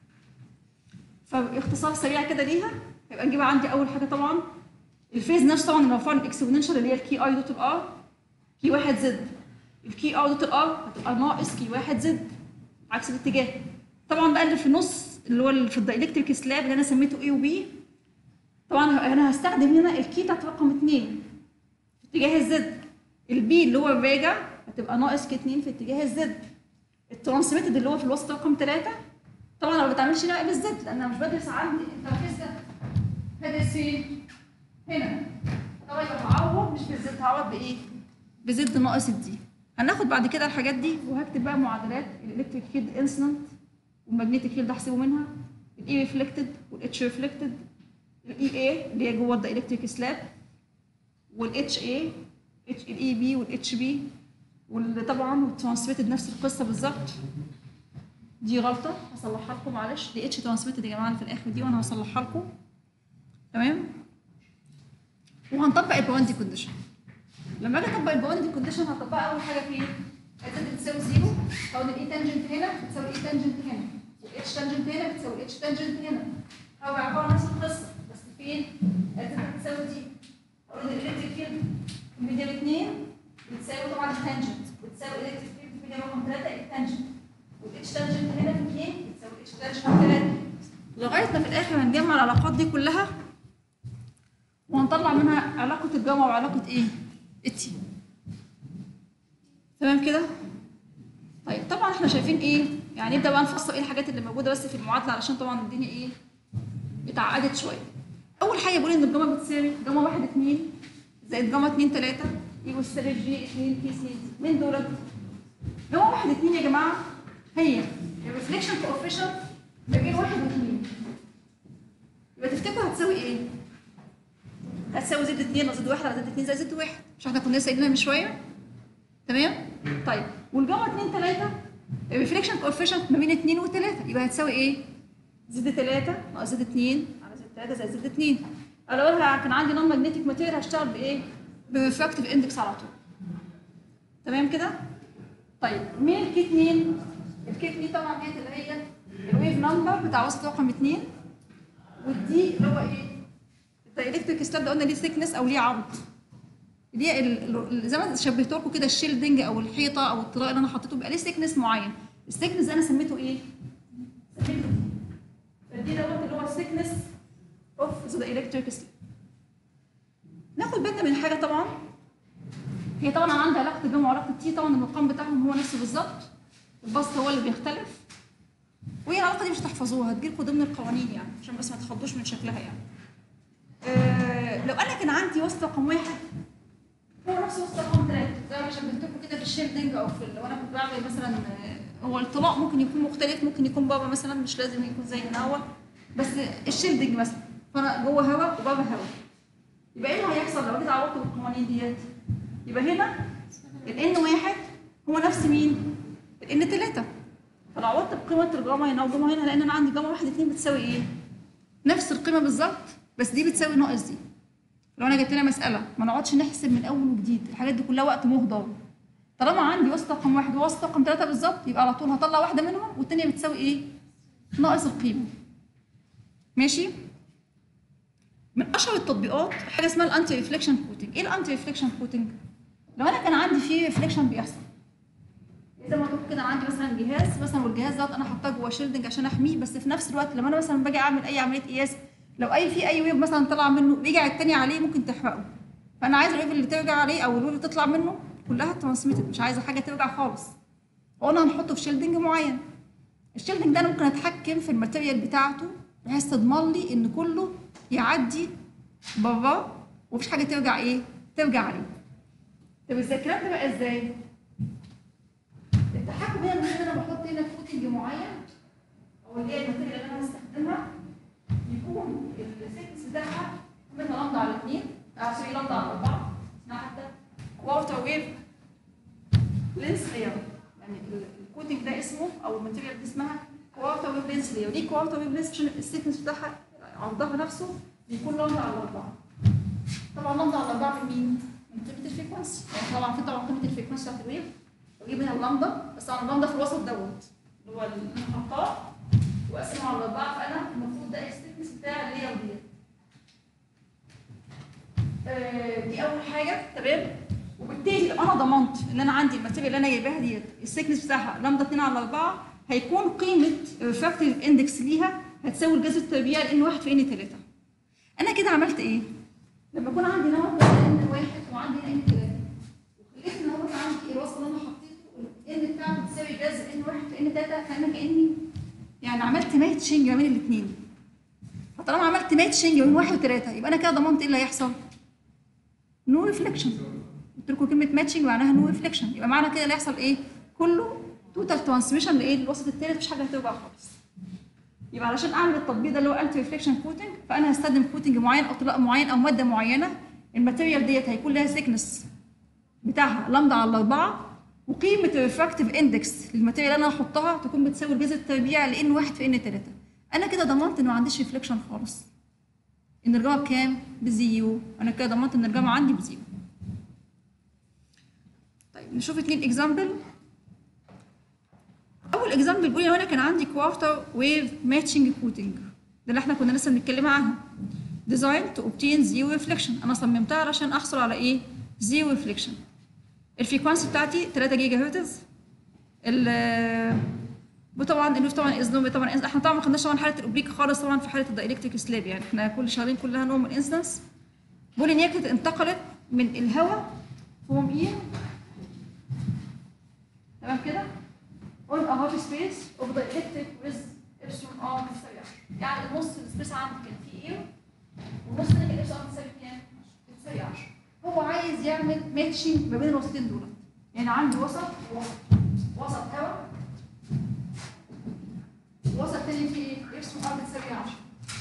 فاختصار سريع كده ليها يبقى نجيب عندي اول حاجه طبعا الفيز نفسه طبعا لو فعلا الاكسبوننشال اللي هي الكي اي دوت الار كي واحد زد، الكي اي دوت الار هتبقى ناقص كي واحد زد عكس الاتجاه. طبعا بقى اللي في النص اللي هو في الدايلكتريك سلاب اللي انا سميته اي وبي، طبعا انا هستخدم هنا الكي بتاعت رقم اثنين في اتجاه الزد، البي اللي هو الراجع هتبقى ناقص كي اثنين في اتجاه الزد، الترانسميتد اللي هو في الوسط رقم ثلاثة طبعا انا ما بتعاملش هنا بالزد لان انا مش بدرس عندي التركيز ده، بدرس فين؟ هنا. طبعا يبقى هعوض مش بالزد، هعوض بايه؟ بزد ناقص الدي. هناخد بعد كده الحاجات دي وهكتب بقى معادلات الالكتريك فيلد انسنت والماجنتيك فيلد احسبه منها، الاي ريفلكتد والاتش ريفلكتد، الاي اي اللي هي جوه الدايلكتريك سلاب، والاتش اي الاي بي والاتش بي، وطبعا والترانسميتد نفس القصه بالظبط. دي غلطه هصلحها لكم معلش، دي اتش ترانسميتد يا جماعه في الاخر دي وانا هصلحها لكم. تمام. وهنطبق الباوندري كونديشن. لما اجي اطبق الباوندري كونديشن هطبقها اول حاجه فين؟ زد بتساوي زيرو، هقول الاي تانجنت هنا بتساوي الاي تانجنت هنا، والاتش تانجنت هنا بتساوي الاتش تانجنت هنا. هو عباره عن نفس القصه بس فين؟ زد بتساوي دي. هقول الالكتريك فيلد في ميديم اثنين بتساوي طبعا التانجنت، بتساوي الالكتريك فيلد في ميديم رقم ثلاثه التانجنت، والاتش تانجنت هنا في اثنين بتساوي الاتش تانجنت ثلاثه. لغايه ما في الاخر هنجمع العلاقات دي كلها وهنطلع منها علاقه الجمع وعلاقه ايه؟ التي. تمام كده؟ طيب طبعا احنا شايفين ايه؟ يعني نبدا بقى نفصل ايه الحاجات اللي موجوده بس في المعادله علشان طبعا الدنيا ايه؟ اتعقدت شويه. اول حاجه بقول ان الجاما بتساوي جاما واحد اتنين زائد جاما اتنين تلاته يبقى سالب جي اتنين بي سي. مين دولت؟ جاما واحد اتنين يا جماعه هي الريفليكشن كوفيشنت ما بين واحد واثنين. يبقى تفتكروا هتساوي ايه؟ هتساوي زد اتنين ناقص زد واحد على زد اتنين زائد زد واحد، مش احنا كنا لسه قايلينها من شويه؟ تمام؟ طيب والجاما اتنين تلاته الريفليكشن كوفيشنت ما بين اتنين و تلاته يبقى هتساوي ايه؟ زد تلاته ناقص زد اتنين على زد تلاته زائد زد اتنين. لو انا كان عندي نون ماجنتيك ماتيريال هشتغل بايه؟ بريفراكتيف اندكس على طول. تمام كده؟ طيب مين الكي اتنين؟ الكي اتنين طبعا ديت اللي هي الويف نمبر بتاع وسط رقم اتنين، والدي اللي هو ايه؟ الدايلكتريك سلاب ده قلنا ليه ثيكنس او ليه عرض. دي زي ما شبهت لكم كده الشيلدنج او الحيطه او الطلاء اللي انا حطيته بيبقى ليه ثيكنس معين، الثيكنس ده انا سميته ايه؟ سميته فدي دوت اللي هو الثيكنس اوف ذا دايلكتريك سلاب. ناخد بالنا من حاجه طبعا، هي طبعا انا عندي علاقه الجمع وعلاقه التي، طبعا المقام بتاعهم هو نفسه بالظبط، البسط هو اللي بيختلف، وهي العلاقه دي مش هتحفظوها هتجيلكم ضمن القوانين يعني عشان بس ما تخضوش من شكلها يعني. أه لو انا كان عندي وسط رقم واحد هو نفس وسط رقم ثلاثه زي ما شبهت لكم كده في الشيلدنج او في لو انا كنت بعمل مثلا هو الطلاق ممكن يكون مختلف، ممكن يكون بابا مثلا مش لازم يكون زي هنا هو، بس الشيلدنج مثلا فانا جوه هواء وبابا هواء، يبقى ايه اللي هيحصل لو جيت عوضت بالقوانين ديت؟ يبقى هنا الان واحد هو نفس مين؟ الان تلاته. فلو عوضت بقيمه الجاما هنا وجاما هنا لان انا عندي جاما واحد اتنين بتساوي ايه؟ نفس القيمه بالظبط بس دي بتساوي ناقص دي. لو انا جبت لنا مساله ما نقعدش نحسب من اول وجديد، الحاجات دي كلها وقت مهدر. طالما عندي وسط رقم واحد ووسط رقم ثلاثه بالظبط يبقى على طول هطلع واحده منهم والثانيه بتساوي ايه؟ ناقص القيمه. ماشي؟ من اشهر التطبيقات حاجه اسمها الانتي ريفليكشن كوتنج. ايه الانتي ريفليكشن كوتنج؟ لو انا كان عندي فيه ريفليكشن بيحصل زي ما قلت لكم كده، عندي مثلا جهاز مثلا والجهاز دوت انا حاطاه جوه شيلدنج عشان احميه، بس في نفس الوقت لما انا مثلا باجي اعمل اي عمليه قياس لو اي في اي ويف مثلا طلع منه رجع الثاني عليه ممكن تحرقه، فانا عايزه الويف اللي ترجع عليه او الويف اللي تطلع منه كلها ترانسميتد، مش عايزه حاجه ترجع خالص. وانا هنحطه في شيلدنج معين. الشيلدنج ده انا ممكن اتحكم في الماتيريال بتاعته بحيث تضمن لي ان كله يعدي بره ومفيش حاجه ترجع ايه؟ ترجع عليه. طب ازاي الكلام ده بقى ازاي؟ التحكم هنا ان انا بحط هنا كوتنج معين او اللي هي الماتيريال اللي انا هستخدمها يكون السيكنس بتاعها مثلا لمضه على اثنين او سوري لمضه على اربعه اسمها حتى كوارتر ويف لينس لاير، يعني الكوتنج ده اسمه او الماتيريال دي اسمها كوارتر ويف لينس لاير. دي كوارتر ويف لينس عشان السيكنس بتاعها عرضها نفسه بيكون لمضه على اربعه. طبعا لمضه على اربعه من مين؟ من قيمه الفريكونسي، يعني طبعا في طبعا قيمه الفريكونسي بتاعت الويف واجيب منها اللمضه، بس طبعا اللمضه في الوسط دوت اللي هو اللي انا حاطاه واقسمه على اربعه، فانا المفروض ده السيكنس بتاع اللاير ديت. آه دي اول حاجه تمام. وبالتالي لو انا ضمنت ان انا عندي الماتيريال اللي انا جايباها ديت السيكنس بتاعها لمضه اتنين على اربعه هيكون قيمه الريفراكتيف اندكس ليها هتساوي الجذر التربيعي لان واحد في ان تلاته. انا كده عملت ايه؟ لما يكون عندي نمط ان واحد وعندي ان تلاته وخليت ان هو عندي الوصف اللي انا حطيته الان بتاعته بتساوي جذر ان واحد في ان تلاته، فانا كاني يعني عملت ماتشنج ما بين الاثنين. فطالما عملت ماتشنج ما بين واحد وثلاثه يبقى انا كده ضمنت ايه اللي هيحصل؟ نو ريفليكشن. قلت لكم كلمه ماتشنج معناها نو ريفليكشن، يبقى معنى كده اللي هيحصل ايه؟ كله توتال ترانسميشن لايه؟ للوسط الثالث، مفيش حاجه هتوجع خالص. يبقى علشان اعمل التطبيق ده اللي هو انتي ريفليكشن كوتنج، فانا هستخدم كوتنج معين او طلاء معين او ماده معينه. الماتيريال ديت هيكون لها ثيكنس بتاعها لامدا على الاربعه، وقيمه الريفراكتيف اندكس للماتيريال اللي انا هحطها تكون بتساوي الجذر التربيع لان واحد في ان ثلاثه. انا كده ضمنت ان ما عنديش ريفليكشن خالص. ان الجامعه بكام؟ بزيرو. انا كده ضمنت ان الجامعه عندي بزيرو. طيب نشوف اثنين اكزامبل. اول اكزامبل بيقول لي انا كان عندي كوارتر ويف ماتشنج كوتنج، ده اللي احنا كنا لسه بنتكلم عنها. ديزاين تو اوبتين زيرو ريفليكشن، انا صممتها علشان احصل على ايه؟ زيرو ريفليكشن. الفريكوانسي بتاعتي ثلاثة جيجا هرتز. ال وطبعا الويف طبعا اذن طبعا احنا طبعا ما خدناش طبعا حاله الاوبليك خالص طبعا في حاله الدايلكتريك سلاب، يعني احنا كل شغالين كلها نورمال انستنس. بيقول ان هي كانت انتقلت من الهواء فروم ايه؟ تمام كده؟ on a half space of the electric with epsilon r بتساوي عشرة. يعني النص السبيس عندي كان فيه ايه؟ والنص الثاني كان epsilon بتساوي كام؟ بتساوي عشرة. هو عايز يعمل ماتشنج ما بين الوسطين دول. يعني عندي وسط وسط وسط هواء، وسط تاني فيه ايه؟ epsilon r بتساوي عشرة.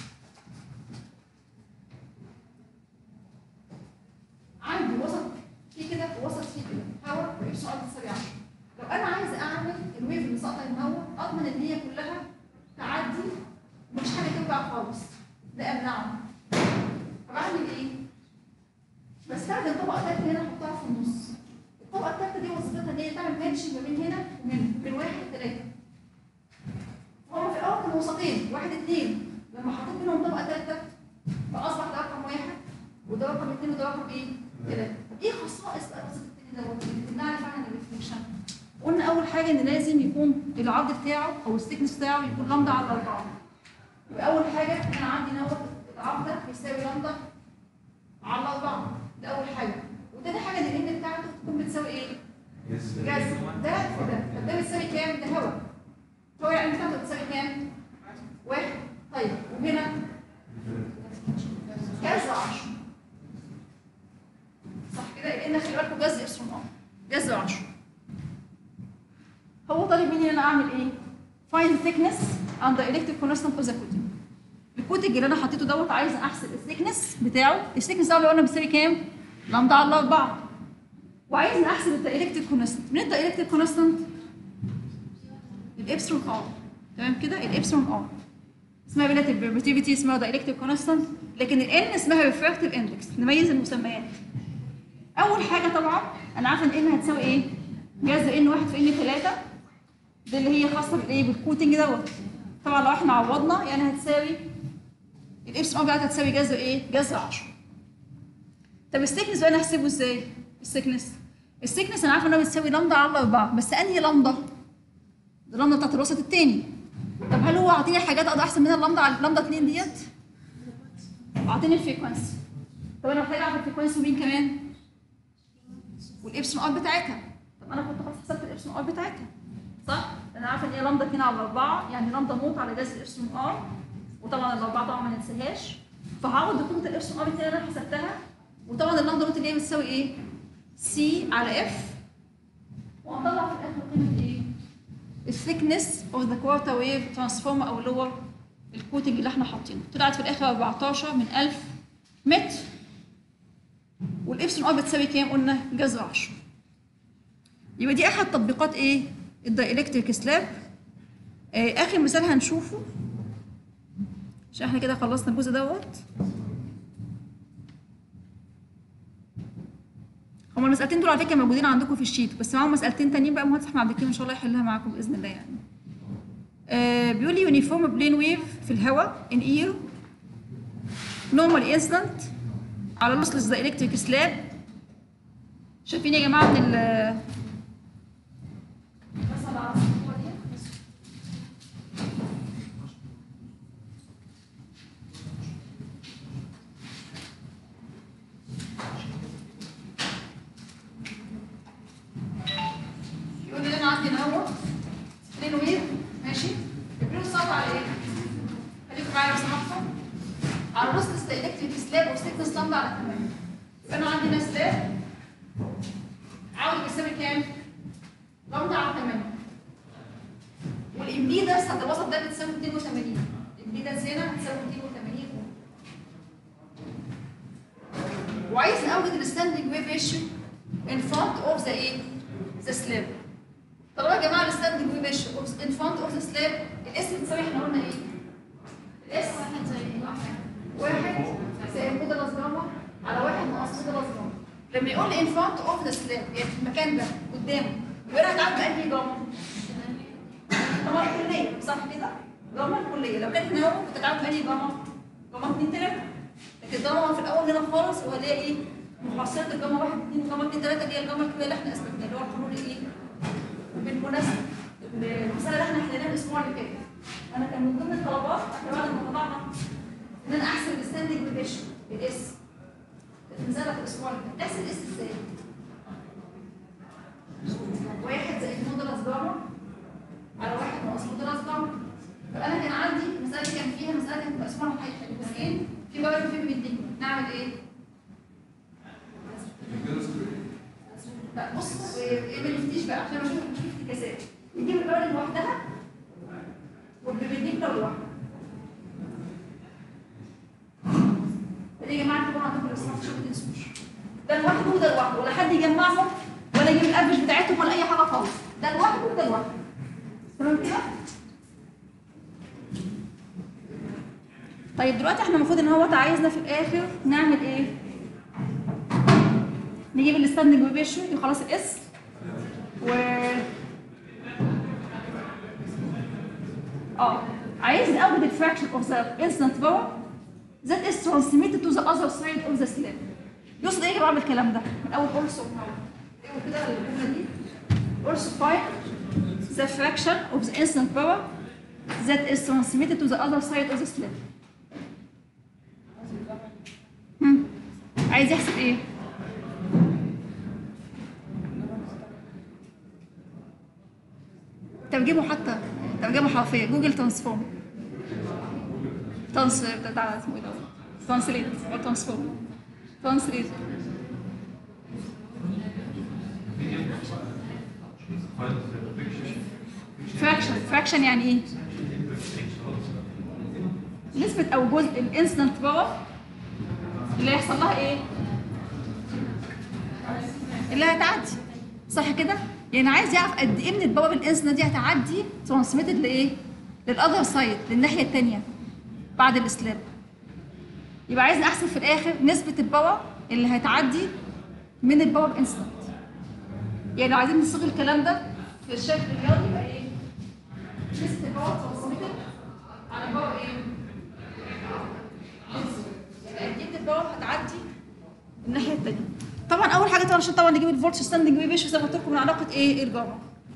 عندي وسط فيه كده ووسط فيه كده هواء وepsilon r بتساوي عشرة. لو انا عايز اعمل الويف اللي ساقطه الهواء اضمن ان هي كلها تعدي ومش حاجه توجع خالص، ده امنعه. فبعمل ايه؟ بستخدم طبقه ثالثه هنا احطها في النص. الطبقه الثالثه دي وظيفتها ان هي تعمل ماتشنج ما بين هنا وهنا، من واحد لثلاثه. هما في الاول كانوا وسطين واحد اثنين، لما حطيت بينهم طبقه ثالثه فاصبح ده رقم واحد وده رقم اثنين وده رقم ايه؟ ثلاثه. ايه خصائص بقى الوسط الثاني دوت اللي بتمنعني فعلا الريفليكشن؟ قلنا اول حاجه ان لازم يكون العرض بتاعه او الثيكنس بتاعه يكون لامدا على اربعه. يبقى اول حاجه انا عندي نوت العرض ده بيساوي لامدا على اربعه، ده اول حاجه. وتاني حاجه ان الان بتاعته تكون بتساوي ايه؟ جذر ده في ده. طب ده بتساوي كام؟ ده هواء. هو يعني بتاعته بتساوي كام؟ واحد. طيب وهنا جذر عشرة. صح كده؟ الان خلي بالكم جذر ابسلون اه جذر عشرة. هو طالب مني ان انا اعمل ايه؟ find the thickness and the electric constant of the coating. الكوتنج اللي انا حطيته دوت عايز احسب الثيكنس بتاعه، الثيكنس ده اللي قلنا بيساوي كام؟ لامدا على اربعه. وعايز احسب الدايلكتريك كونستنت، من الدايلكتريك كونستنت؟ الابسلون ار. تمام كده؟ الابسلون ار اسمها ريلاتيف بيرميتيفيتي، اسمها دايلكتريك كونستنت، لكن الان اسمها ريفراكتيف اندكس. نميز المسميات. اول حاجه طبعا انا عارفه ان ان هتساوي ايه؟ جذر ان واحد في ان ثلاثه، دي اللي هي خاصه بالايه؟ بالكوتنج دوت. طبعا لو احنا عوضنا يعني هتساوي الابسلون بتاعتها هتساوي جذر ايه؟ جذر عشرة. طب الثيكنس بقى انا هحسبه ازاي؟ الثيكنس الثيكنس انا عارفه انها بتساوي لامدا على اربعه، بس انهي لامدا؟ اللامدا بتاعت الوسط الثاني. طب هل هو عاطيني حاجات اقدر احسب منها اللامدا على اللامدا اتنين ديت؟ عاطيني الفريكونسي. طب انا محتاجه اعرف الفريكونسي ومين كمان؟ والابسلون ار بتاعتها. طب انا كنت خلاص حسبت الابسلون ار بتاعتها. صح؟ انا عارفه ان هي لامدا اتنين على اربعه، يعني لامدا نوت على جذر الابسلون ار، وطبعا الاربعه طبعا ما ننساهاش. فهعوض بقيمه الابسلون ار الثانيه اللي انا حسبتها، وطبعا اللامدا نوت اللي هي بتساوي ايه؟ سي على اف، وهطلع في الاخر قيمه ايه؟ الثيكنس اوف ذا كوارتر ويف ترانسفورم، او اللي هو الكوتنج اللي احنا حاطينه. طلعت في الاخر اربعتاشر من ألف متر، والابسلون ار بتساوي كام؟ قلنا جذر عشرة. يبقى دي احد تطبيقات ايه؟ الدايلكتريك سلاب. آه اخر مثال هنشوفه عشان احنا كده خلصنا الجزء دوت. هما المسألتين دول على فكره موجودين عندكم في الشيت، بس معاهم مسألتين تانيين بقى مهندس احمد عبد الكريم ان شاء الله يحلها معاكم باذن الله يعني. آه بيقول لي يونيفورم بلين ويف في الهواء ان اير نورمال انستنت على لوسلس دايلكتريك سلاب. شايفين يا جماعه من ال يقول لي انا عندي الهواء بلين ويف ماشي، البلين ساقط بتشتغل على ايه؟ خليكم معايا لو سمحتوا. على الرصد الكتريك سلاب او ستيكنس لامدا على ثمانية. يبقى انا عندي هنا سلاب عاوز بيساوي كام؟ لامدا على ثمانية. والامبيدنس عند الوسط ده بتساوي مئتين وثمانين. الامبيدنس هنا بتساوي مئتين وثمانين. وعايز نوجد الستاندنج ويف ريشيو ان فرونت اوف ذا ايه؟ ذا سلاب. طالما يا جماعه الستاندنج ويف ريشيو ان فرونت اوف ذا سلاب الاسم بتساوي احنا قلنا ايه؟ الاس واحد زي واحد زي موديلس جاما على واحد ناقص موديلس جاما. لما يقول لي ان فرونت اوف ذا سلاب يعني في المكان ده قدامه يبقى انا هتعامل بانهي جاما؟ جاما الكليه صح كده؟ جاما الكليه لو كانت هنا كنت هتعامل بانهي جاما؟ جاما اتنين تلاته. لكن الجاما في الاول هنا خالص هو اللي هي ايه؟ محصله الجاما واحد اتنين وجاما اتنين تلاته اللي هي الجاما الكليه اللي احنا اثبتناها اللي هو القانون الايه؟ بالمناسبه المساله اللي احنا حليناها الاسبوع اللي فات انا كان من ضمن الطلبات احنا بعد ما طلعنا ان انا احسب الستاندنج ريليشن الاس المساله في الاسبوع اللي فات احسب الاس ازاي؟ واحد زائد موديلس جاما على واحد ناقص موديلس جاما. فانا كان عندي المساله اللي كان فيها مساله كانت مقسومه على جزئين في باور وفي بيديك نعمل ايه؟ لا بص ايه ما نفتيش بقى عشان اشوف افتكاسات نجيب الباور لوحدها والبيديك لوحدها. يا جماعه انتوا عندكم الاصناف شو ما تنسوش ده لوحده وده لوحده ولا حد يجمعهم ولا يجيب الافرج بتاعتهم ولا اي حاجه خالص ده لوحده وده لوحده. تمام كده؟ طيب دلوقتي احنا المفروض ان هو عايزنا في الاخر نعمل ايه؟ نجيب الستاندنج ويف ريشيو خلاص الاس و اه عايز اوجد الفراكشن اوف ذا انستنت باور that is transmitted to the other side of the slab. يقصد ايه بعمل الكلام ده؟ من اول also ايوه كده الجمله دي also find the fraction of the instant power that is transmitted to the other side of the slab. هم عايز يحسب ايه؟ ترجمه حتى ترجمه حرفيه جوجل ترانسفورم ترانس بتاع اسمه ايه ده؟ ترانسليت او ترانسفورم ترانسليت فراكشن فراكشن يعني ايه؟ نسبة او جزء الانستنت باور اللي هيحصل لها ايه؟ اللي هتعدي صح كده؟ يعني عايز يعرف قد ايه من الباور الانستنت دي هتعدي ترانسميتد لايه؟ للاذر سايد للناحيه الثانيه بعد السلاب. يبقى عايز نحسب في الاخر نسبه الباور اللي هتعدي من الباور انستنت. يعني لو عايزين نصيغ الكلام ده في الشكل الرياضي يبقى ايه؟ نسبه الباور ترانسميتد على الباور ايه؟ يبقى اكيد الباور هتعدي الناحيه الثانيه. طبعا اول حاجه طبعا عشان طبعا نجيب الفولت ستاندنج ويف ريشيو زي ما قلت لكم من علاقه ايه؟ الجاما.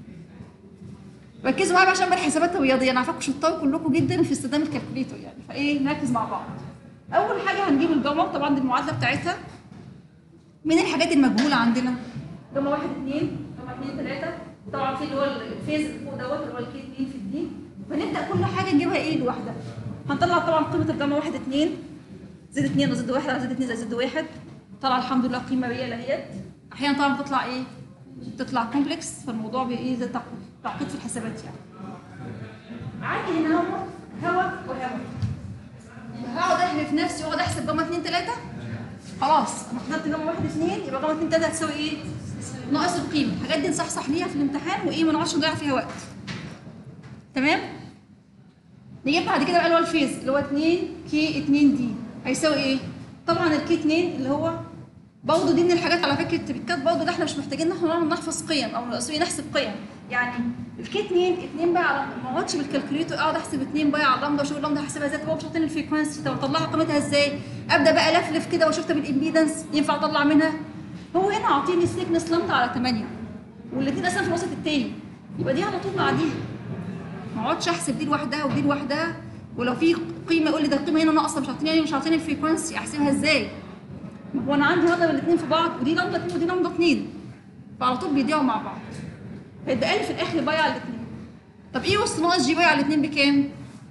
ركزوا معايا عشان بقى الحسابات الرياضيه انا عارفاكم شطار كلكم جدا في استخدام الكالكوليتور يعني فايه نركز مع بعض. اول حاجه هنجيب الجاما طبعا دي المعادله بتاعتها من الحاجات المجهوله عندنا جاما واحد اتنين جاما اتنين تلاته طبعا في اللي هو الفيز اللي فوق دوت اللي هو الكي اتنين في الدي فنبدا كل حاجه نجيبها ايه لوحدها. هنطلع طبعا قيمه الجاما واحد اتنين زد اتنين وزد واحد على زد اتنين زائد زد واحد طلع الحمد لله قيمه رياله اهيت. احيانا طبعا بتطلع ايه؟ بتطلع كومبلكس فالموضوع بايه زي تعقيد في الحسابات يعني. عندي هنا هو هواء وهواء. هقعد احلف نفسي واقعد احسب جاما اتنين تلاته خلاص انا حضرت جاما واحد اتنين يبقى جاما اتنين تلاته هتساوي ايه؟ ناقص القيمه. الحاجات دي نصحصح ليها في الامتحان وايه ما نقعدش نضيع فيها وقت. تمام؟ نجيب بعد كده بقى اللي هو الفيز اللي هو اتنين كي اتنين دي هيساوي ايه؟ طبعا الكي اتنين اللي هو برضه دي من الحاجات على فكره التريكات برضه ده احنا مش محتاجين ان احنا نحفظ قيم او نحسب قيم. يعني الكي اتنين اتنين بقى على ما اقعدش بالكالكوليتور اقعد احسب اتنين بقى على اللامدا واشوف اللامدا هحسبها ازاي هو مش حاطين الفريكونسي طب اطلعها قيمتها ازاي؟ ابدا بقى الفلف كده واشوف طب الامبيدنس ينفع اطلع منها؟ هو هنا عاطيني الثيكنس لامدا على ثمانية والاثنين اصلا في الوسط الثاني يبقى دي على طول مع دي. ما اقعدش احسب دي لوحدها ودي لوحدها ولو في قيمه يقول لي ده القيمه هنا ناقصه مش عاطيني مش عاطيني الفريكونسي احسبها ازاي؟ هو انا عندي هضرب الاثنين في بعض ودي لامدا اتنين ودي لامدا اتنين فعلى طول بيضيعوا مع بعض. هيتبقى لي في الاخر بايع الاثنين. طب ايه وسط ناقص جي بايع الاثنين بكام؟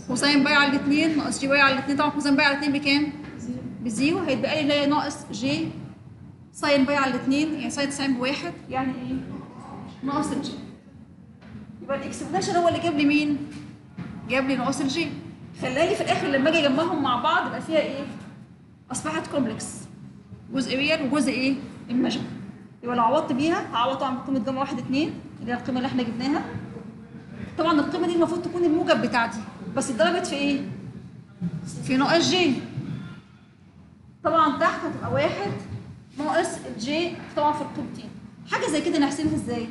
كوساين باي على الاثنين ناقص جي باي على الاثنين. طبعا كوساين باي على الاثنين بكام؟ بزيرو. هيتبقى لي اللي هي ناقص جي ساين باي على الاثنين، يعني ساين تسعين بواحد، يعني ايه؟ ناقص الجي. يبقى الاكسبوننشال هو اللي جاب لي مين؟ جاب لي ناقص الجي. خلاني لي في الاخر لما اجي اجمعهم مع بعض يبقى فيها ايه؟ اصبحت كومبلكس، جزء ريال وجزء ايه؟ ايماجن. يبقى لو عوضت بيها هعوض طبعا بقيمه جمع واحد اتنين اللي هي القيمه اللي احنا جبناها. طبعا القيمه دي المفروض تكون الموجب بتاعتي، بس اتضربت في ايه؟ في ناقص جي. طبعا تحت هتبقى واحد ناقص الجي طبعا في القيمتين. حاجه زي كده نحسبها ازاي؟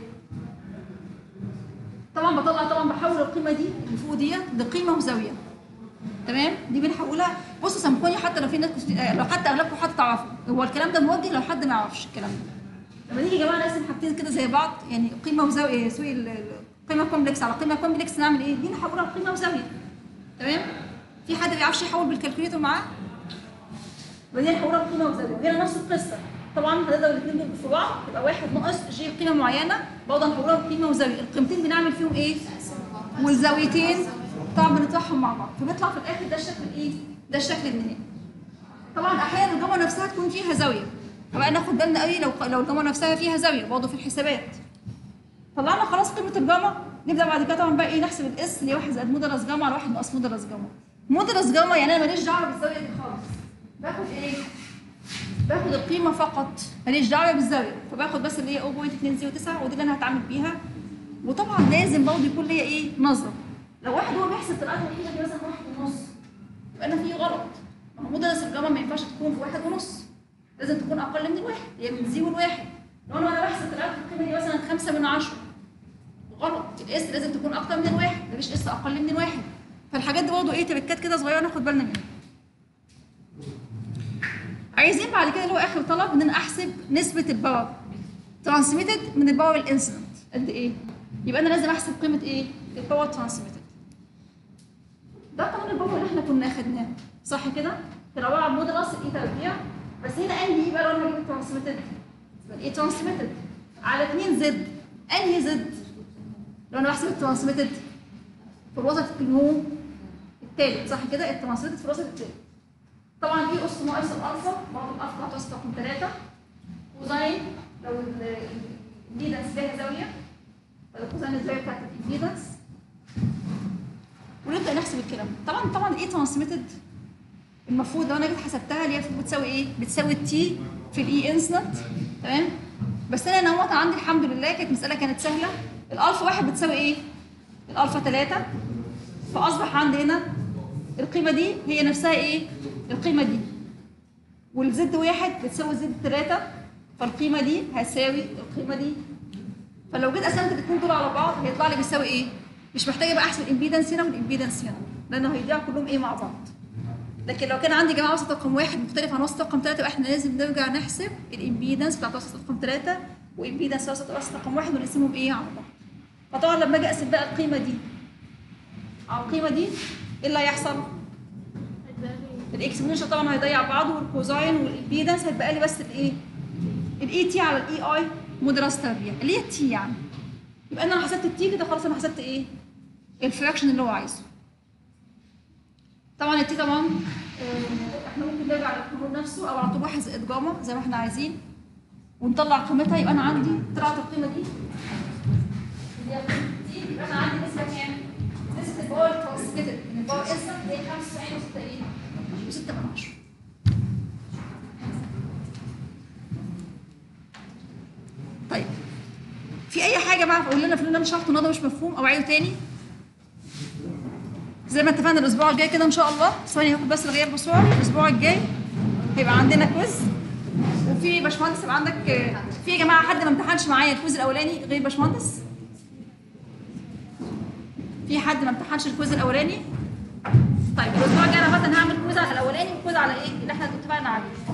طبعا بطلع طبعا بحول القيمه دي اللي فوق ديت لقيمه وزاويه. تمام؟ دي بنحولها. بصوا سامحوني حتى لو في ناس لو حتى اغلبكم حتى تعرفوا، هو الكلام ده موجه لو حد ما يعرفش الكلام ده. لما نيجي يا جماعه نقسم حاجتين كده زي بعض، يعني قيمه وزاويه، سوري قيمه كومبلكس على قيمه كومبلكس، نعمل ايه؟ دي نحولها لقيمه وزاويه. تمام؟ في حد ما بيعرفش يحول بالكالكوليتر معاه؟ ودي نحولها لقيمه وزاويه، وهنا نفس القصه. طبعا هنضرب الاثنين دول في بعض يبقى واحد ناقص جي قيمه معينه، برضه نحولها لقيمه وزاويه. القيمتين بنعمل فيهم ايه؟ والزاويتين طبعا بنطرحهم مع بعض، فبيطلع في الاخر ده الشكل الايه؟ ده الشكل النهائي. طبعا احيانا الجمله نفسها تكون فيها زاويه، فبقى ناخد بالنا قوي لو لو الجمله نفسها فيها زاويه برضه في الحسابات. طلعنا خلاص قيمه الجمله، نبدا بعد كده طبعا بقى ايه؟ نحسب الاس اللي هي واحد زائد مودلس جاما على واحد ناقص مودلس جاما. مودلس جاما يعني انا ماليش دعوه بالزاويه دي خالص، باخد ايه؟ باخد القيمه فقط، ماليش دعوه بالزاويه، فباخد بس اللي هي صفر فاصلة اتنين صفر تسعة ودي اللي انا هتعامل بيها. وطبعا لازم برضه يكون ليا ايه؟ نظره. لو واحد هو بيحسب طلعت الوحيده دي مثلا واحد ونص، يبقى انا في غلط. ما هو مودلس الجاما ما ينفعش تكون في واحد ونص، لازم تكون اقل من الواحد، هي من زيرو لواحد. لو انا بحسب طلعت القيمه دي مثلا خمسة من عشرة، غلط. الاس لازم تكون اكتر من الواحد، مفيش اس اقل من الواحد. فالحاجات دي برضه ايه؟ تركات كده صغيره ناخد بالنا منها. عايزين بعد كده اللي هو اخر طلب ان انا احسب نسبه الباور ترانسميتد من الباور الانسيدنت قد ايه؟ يبقى انا لازم احسب قيمه ايه؟ الباور ترانسميتد. ده قانون الباور اللي احنا كنا اخدناه، صح كده؟ كان عباره عن مودلس الاي تربيع، بس هنا انهي بقى لو انا هجيب الترانسميتد؟ الاي ترانسميتد على اتنين زد. انهي زد؟ لو انا بحسب الترانسميتد في الوسط اللي هو الثالث، صح كده؟ الترانسميتد في الوسط الثالث. طبعا في اس ناقص الالفا، برضه الالفا بتاعته اس رقم ثلاثة، كوزين لو الامبيدنس ليها زاويه، ولا كوزين الزاويه بتاعت الامبيدنس، ونبدا نحسب الكلام. طبعا طبعا الاي ترانسميتد المفروض لو انا جيت حسبتها اللي هي بتساوي ايه؟ بتساوي التي في الاي انسنت. تمام؟ بس انا نوت عندي الحمد لله كانت مساله كانت سهله. الالفا واحد بتساوي ايه؟ الالفا ثلاثة، فاصبح عندي هنا القيمه دي هي نفسها ايه؟ القيمه دي. والزد واحد بتساوي زد ثلاثة، فالقيمه دي هتساوي القيمه دي. فلو جيت قسمت الاثنين دول على بعض هيطلع لي بيساوي ايه؟ مش محتاجه بقى احسب الامبيدنس هنا والامبيدنس هنا، لانه هيضيعوا كلهم ايه مع بعض. لكن لو كان عندي جماعه وسط رقم واحد مختلف عن وسط رقم ثلاثة، يبقى احنا لازم نرجع نحسب الامبيدنس بتاعت وسط رقم ثلاثة وامبيدنس وسط وسط رقم واحد ونقسمهم ايه على بعض. فطبعا لما اجي اقسم بقى القيمه دي على القيمه دي، ايه اللي هيحصل؟ الاكسبوننشال طبعا هيضيع بعضه، والكوزاين والامبيدنس هيتبقى لي بس الايه؟ الاي تي على الاي اي مودلس تربيع اللي هي التي يعني. يبقى انا لو حسبت التي كده خلاص انا حسبت ايه؟ الفراكشن اللي هو عايزه. طبعا التي طبعا اه احنا ممكن نرجع للقانون نفسه او على طول واحد زائد جاما زي ما احنا عايزين ونطلع قيمتها. يبقى انا عندي طلعت القيمه دي اللي هي التي، يبقى انا عندي نسبه كام؟ نسبه الباور ترانسميتد من الباور انسنت اللي هي خمسة وتسعين وستة ايه؟ وستة من عشرة. طيب في اي حاجه بقى قول لنا في اللي انا شرحته النهارده مش مفهوم او عيده تاني؟ زي ما اتفقنا الاسبوع الجاي كده ان شاء الله. ثواني هاخد بس الغياب بسرعه. الاسبوع الجاي هيبقى عندنا كويز، وفي باشمهندس يبقى عندك في يا جماعه حد ما امتحنش معايا الكويز الاولاني غير باشمهندس؟ في حد ما امتحنش الكويز الاولاني؟ طيب الاسبوع الجاي انا مثلا هعمل كويز على الاولاني وكويز على ايه اللي احنا اتفقنا عليه.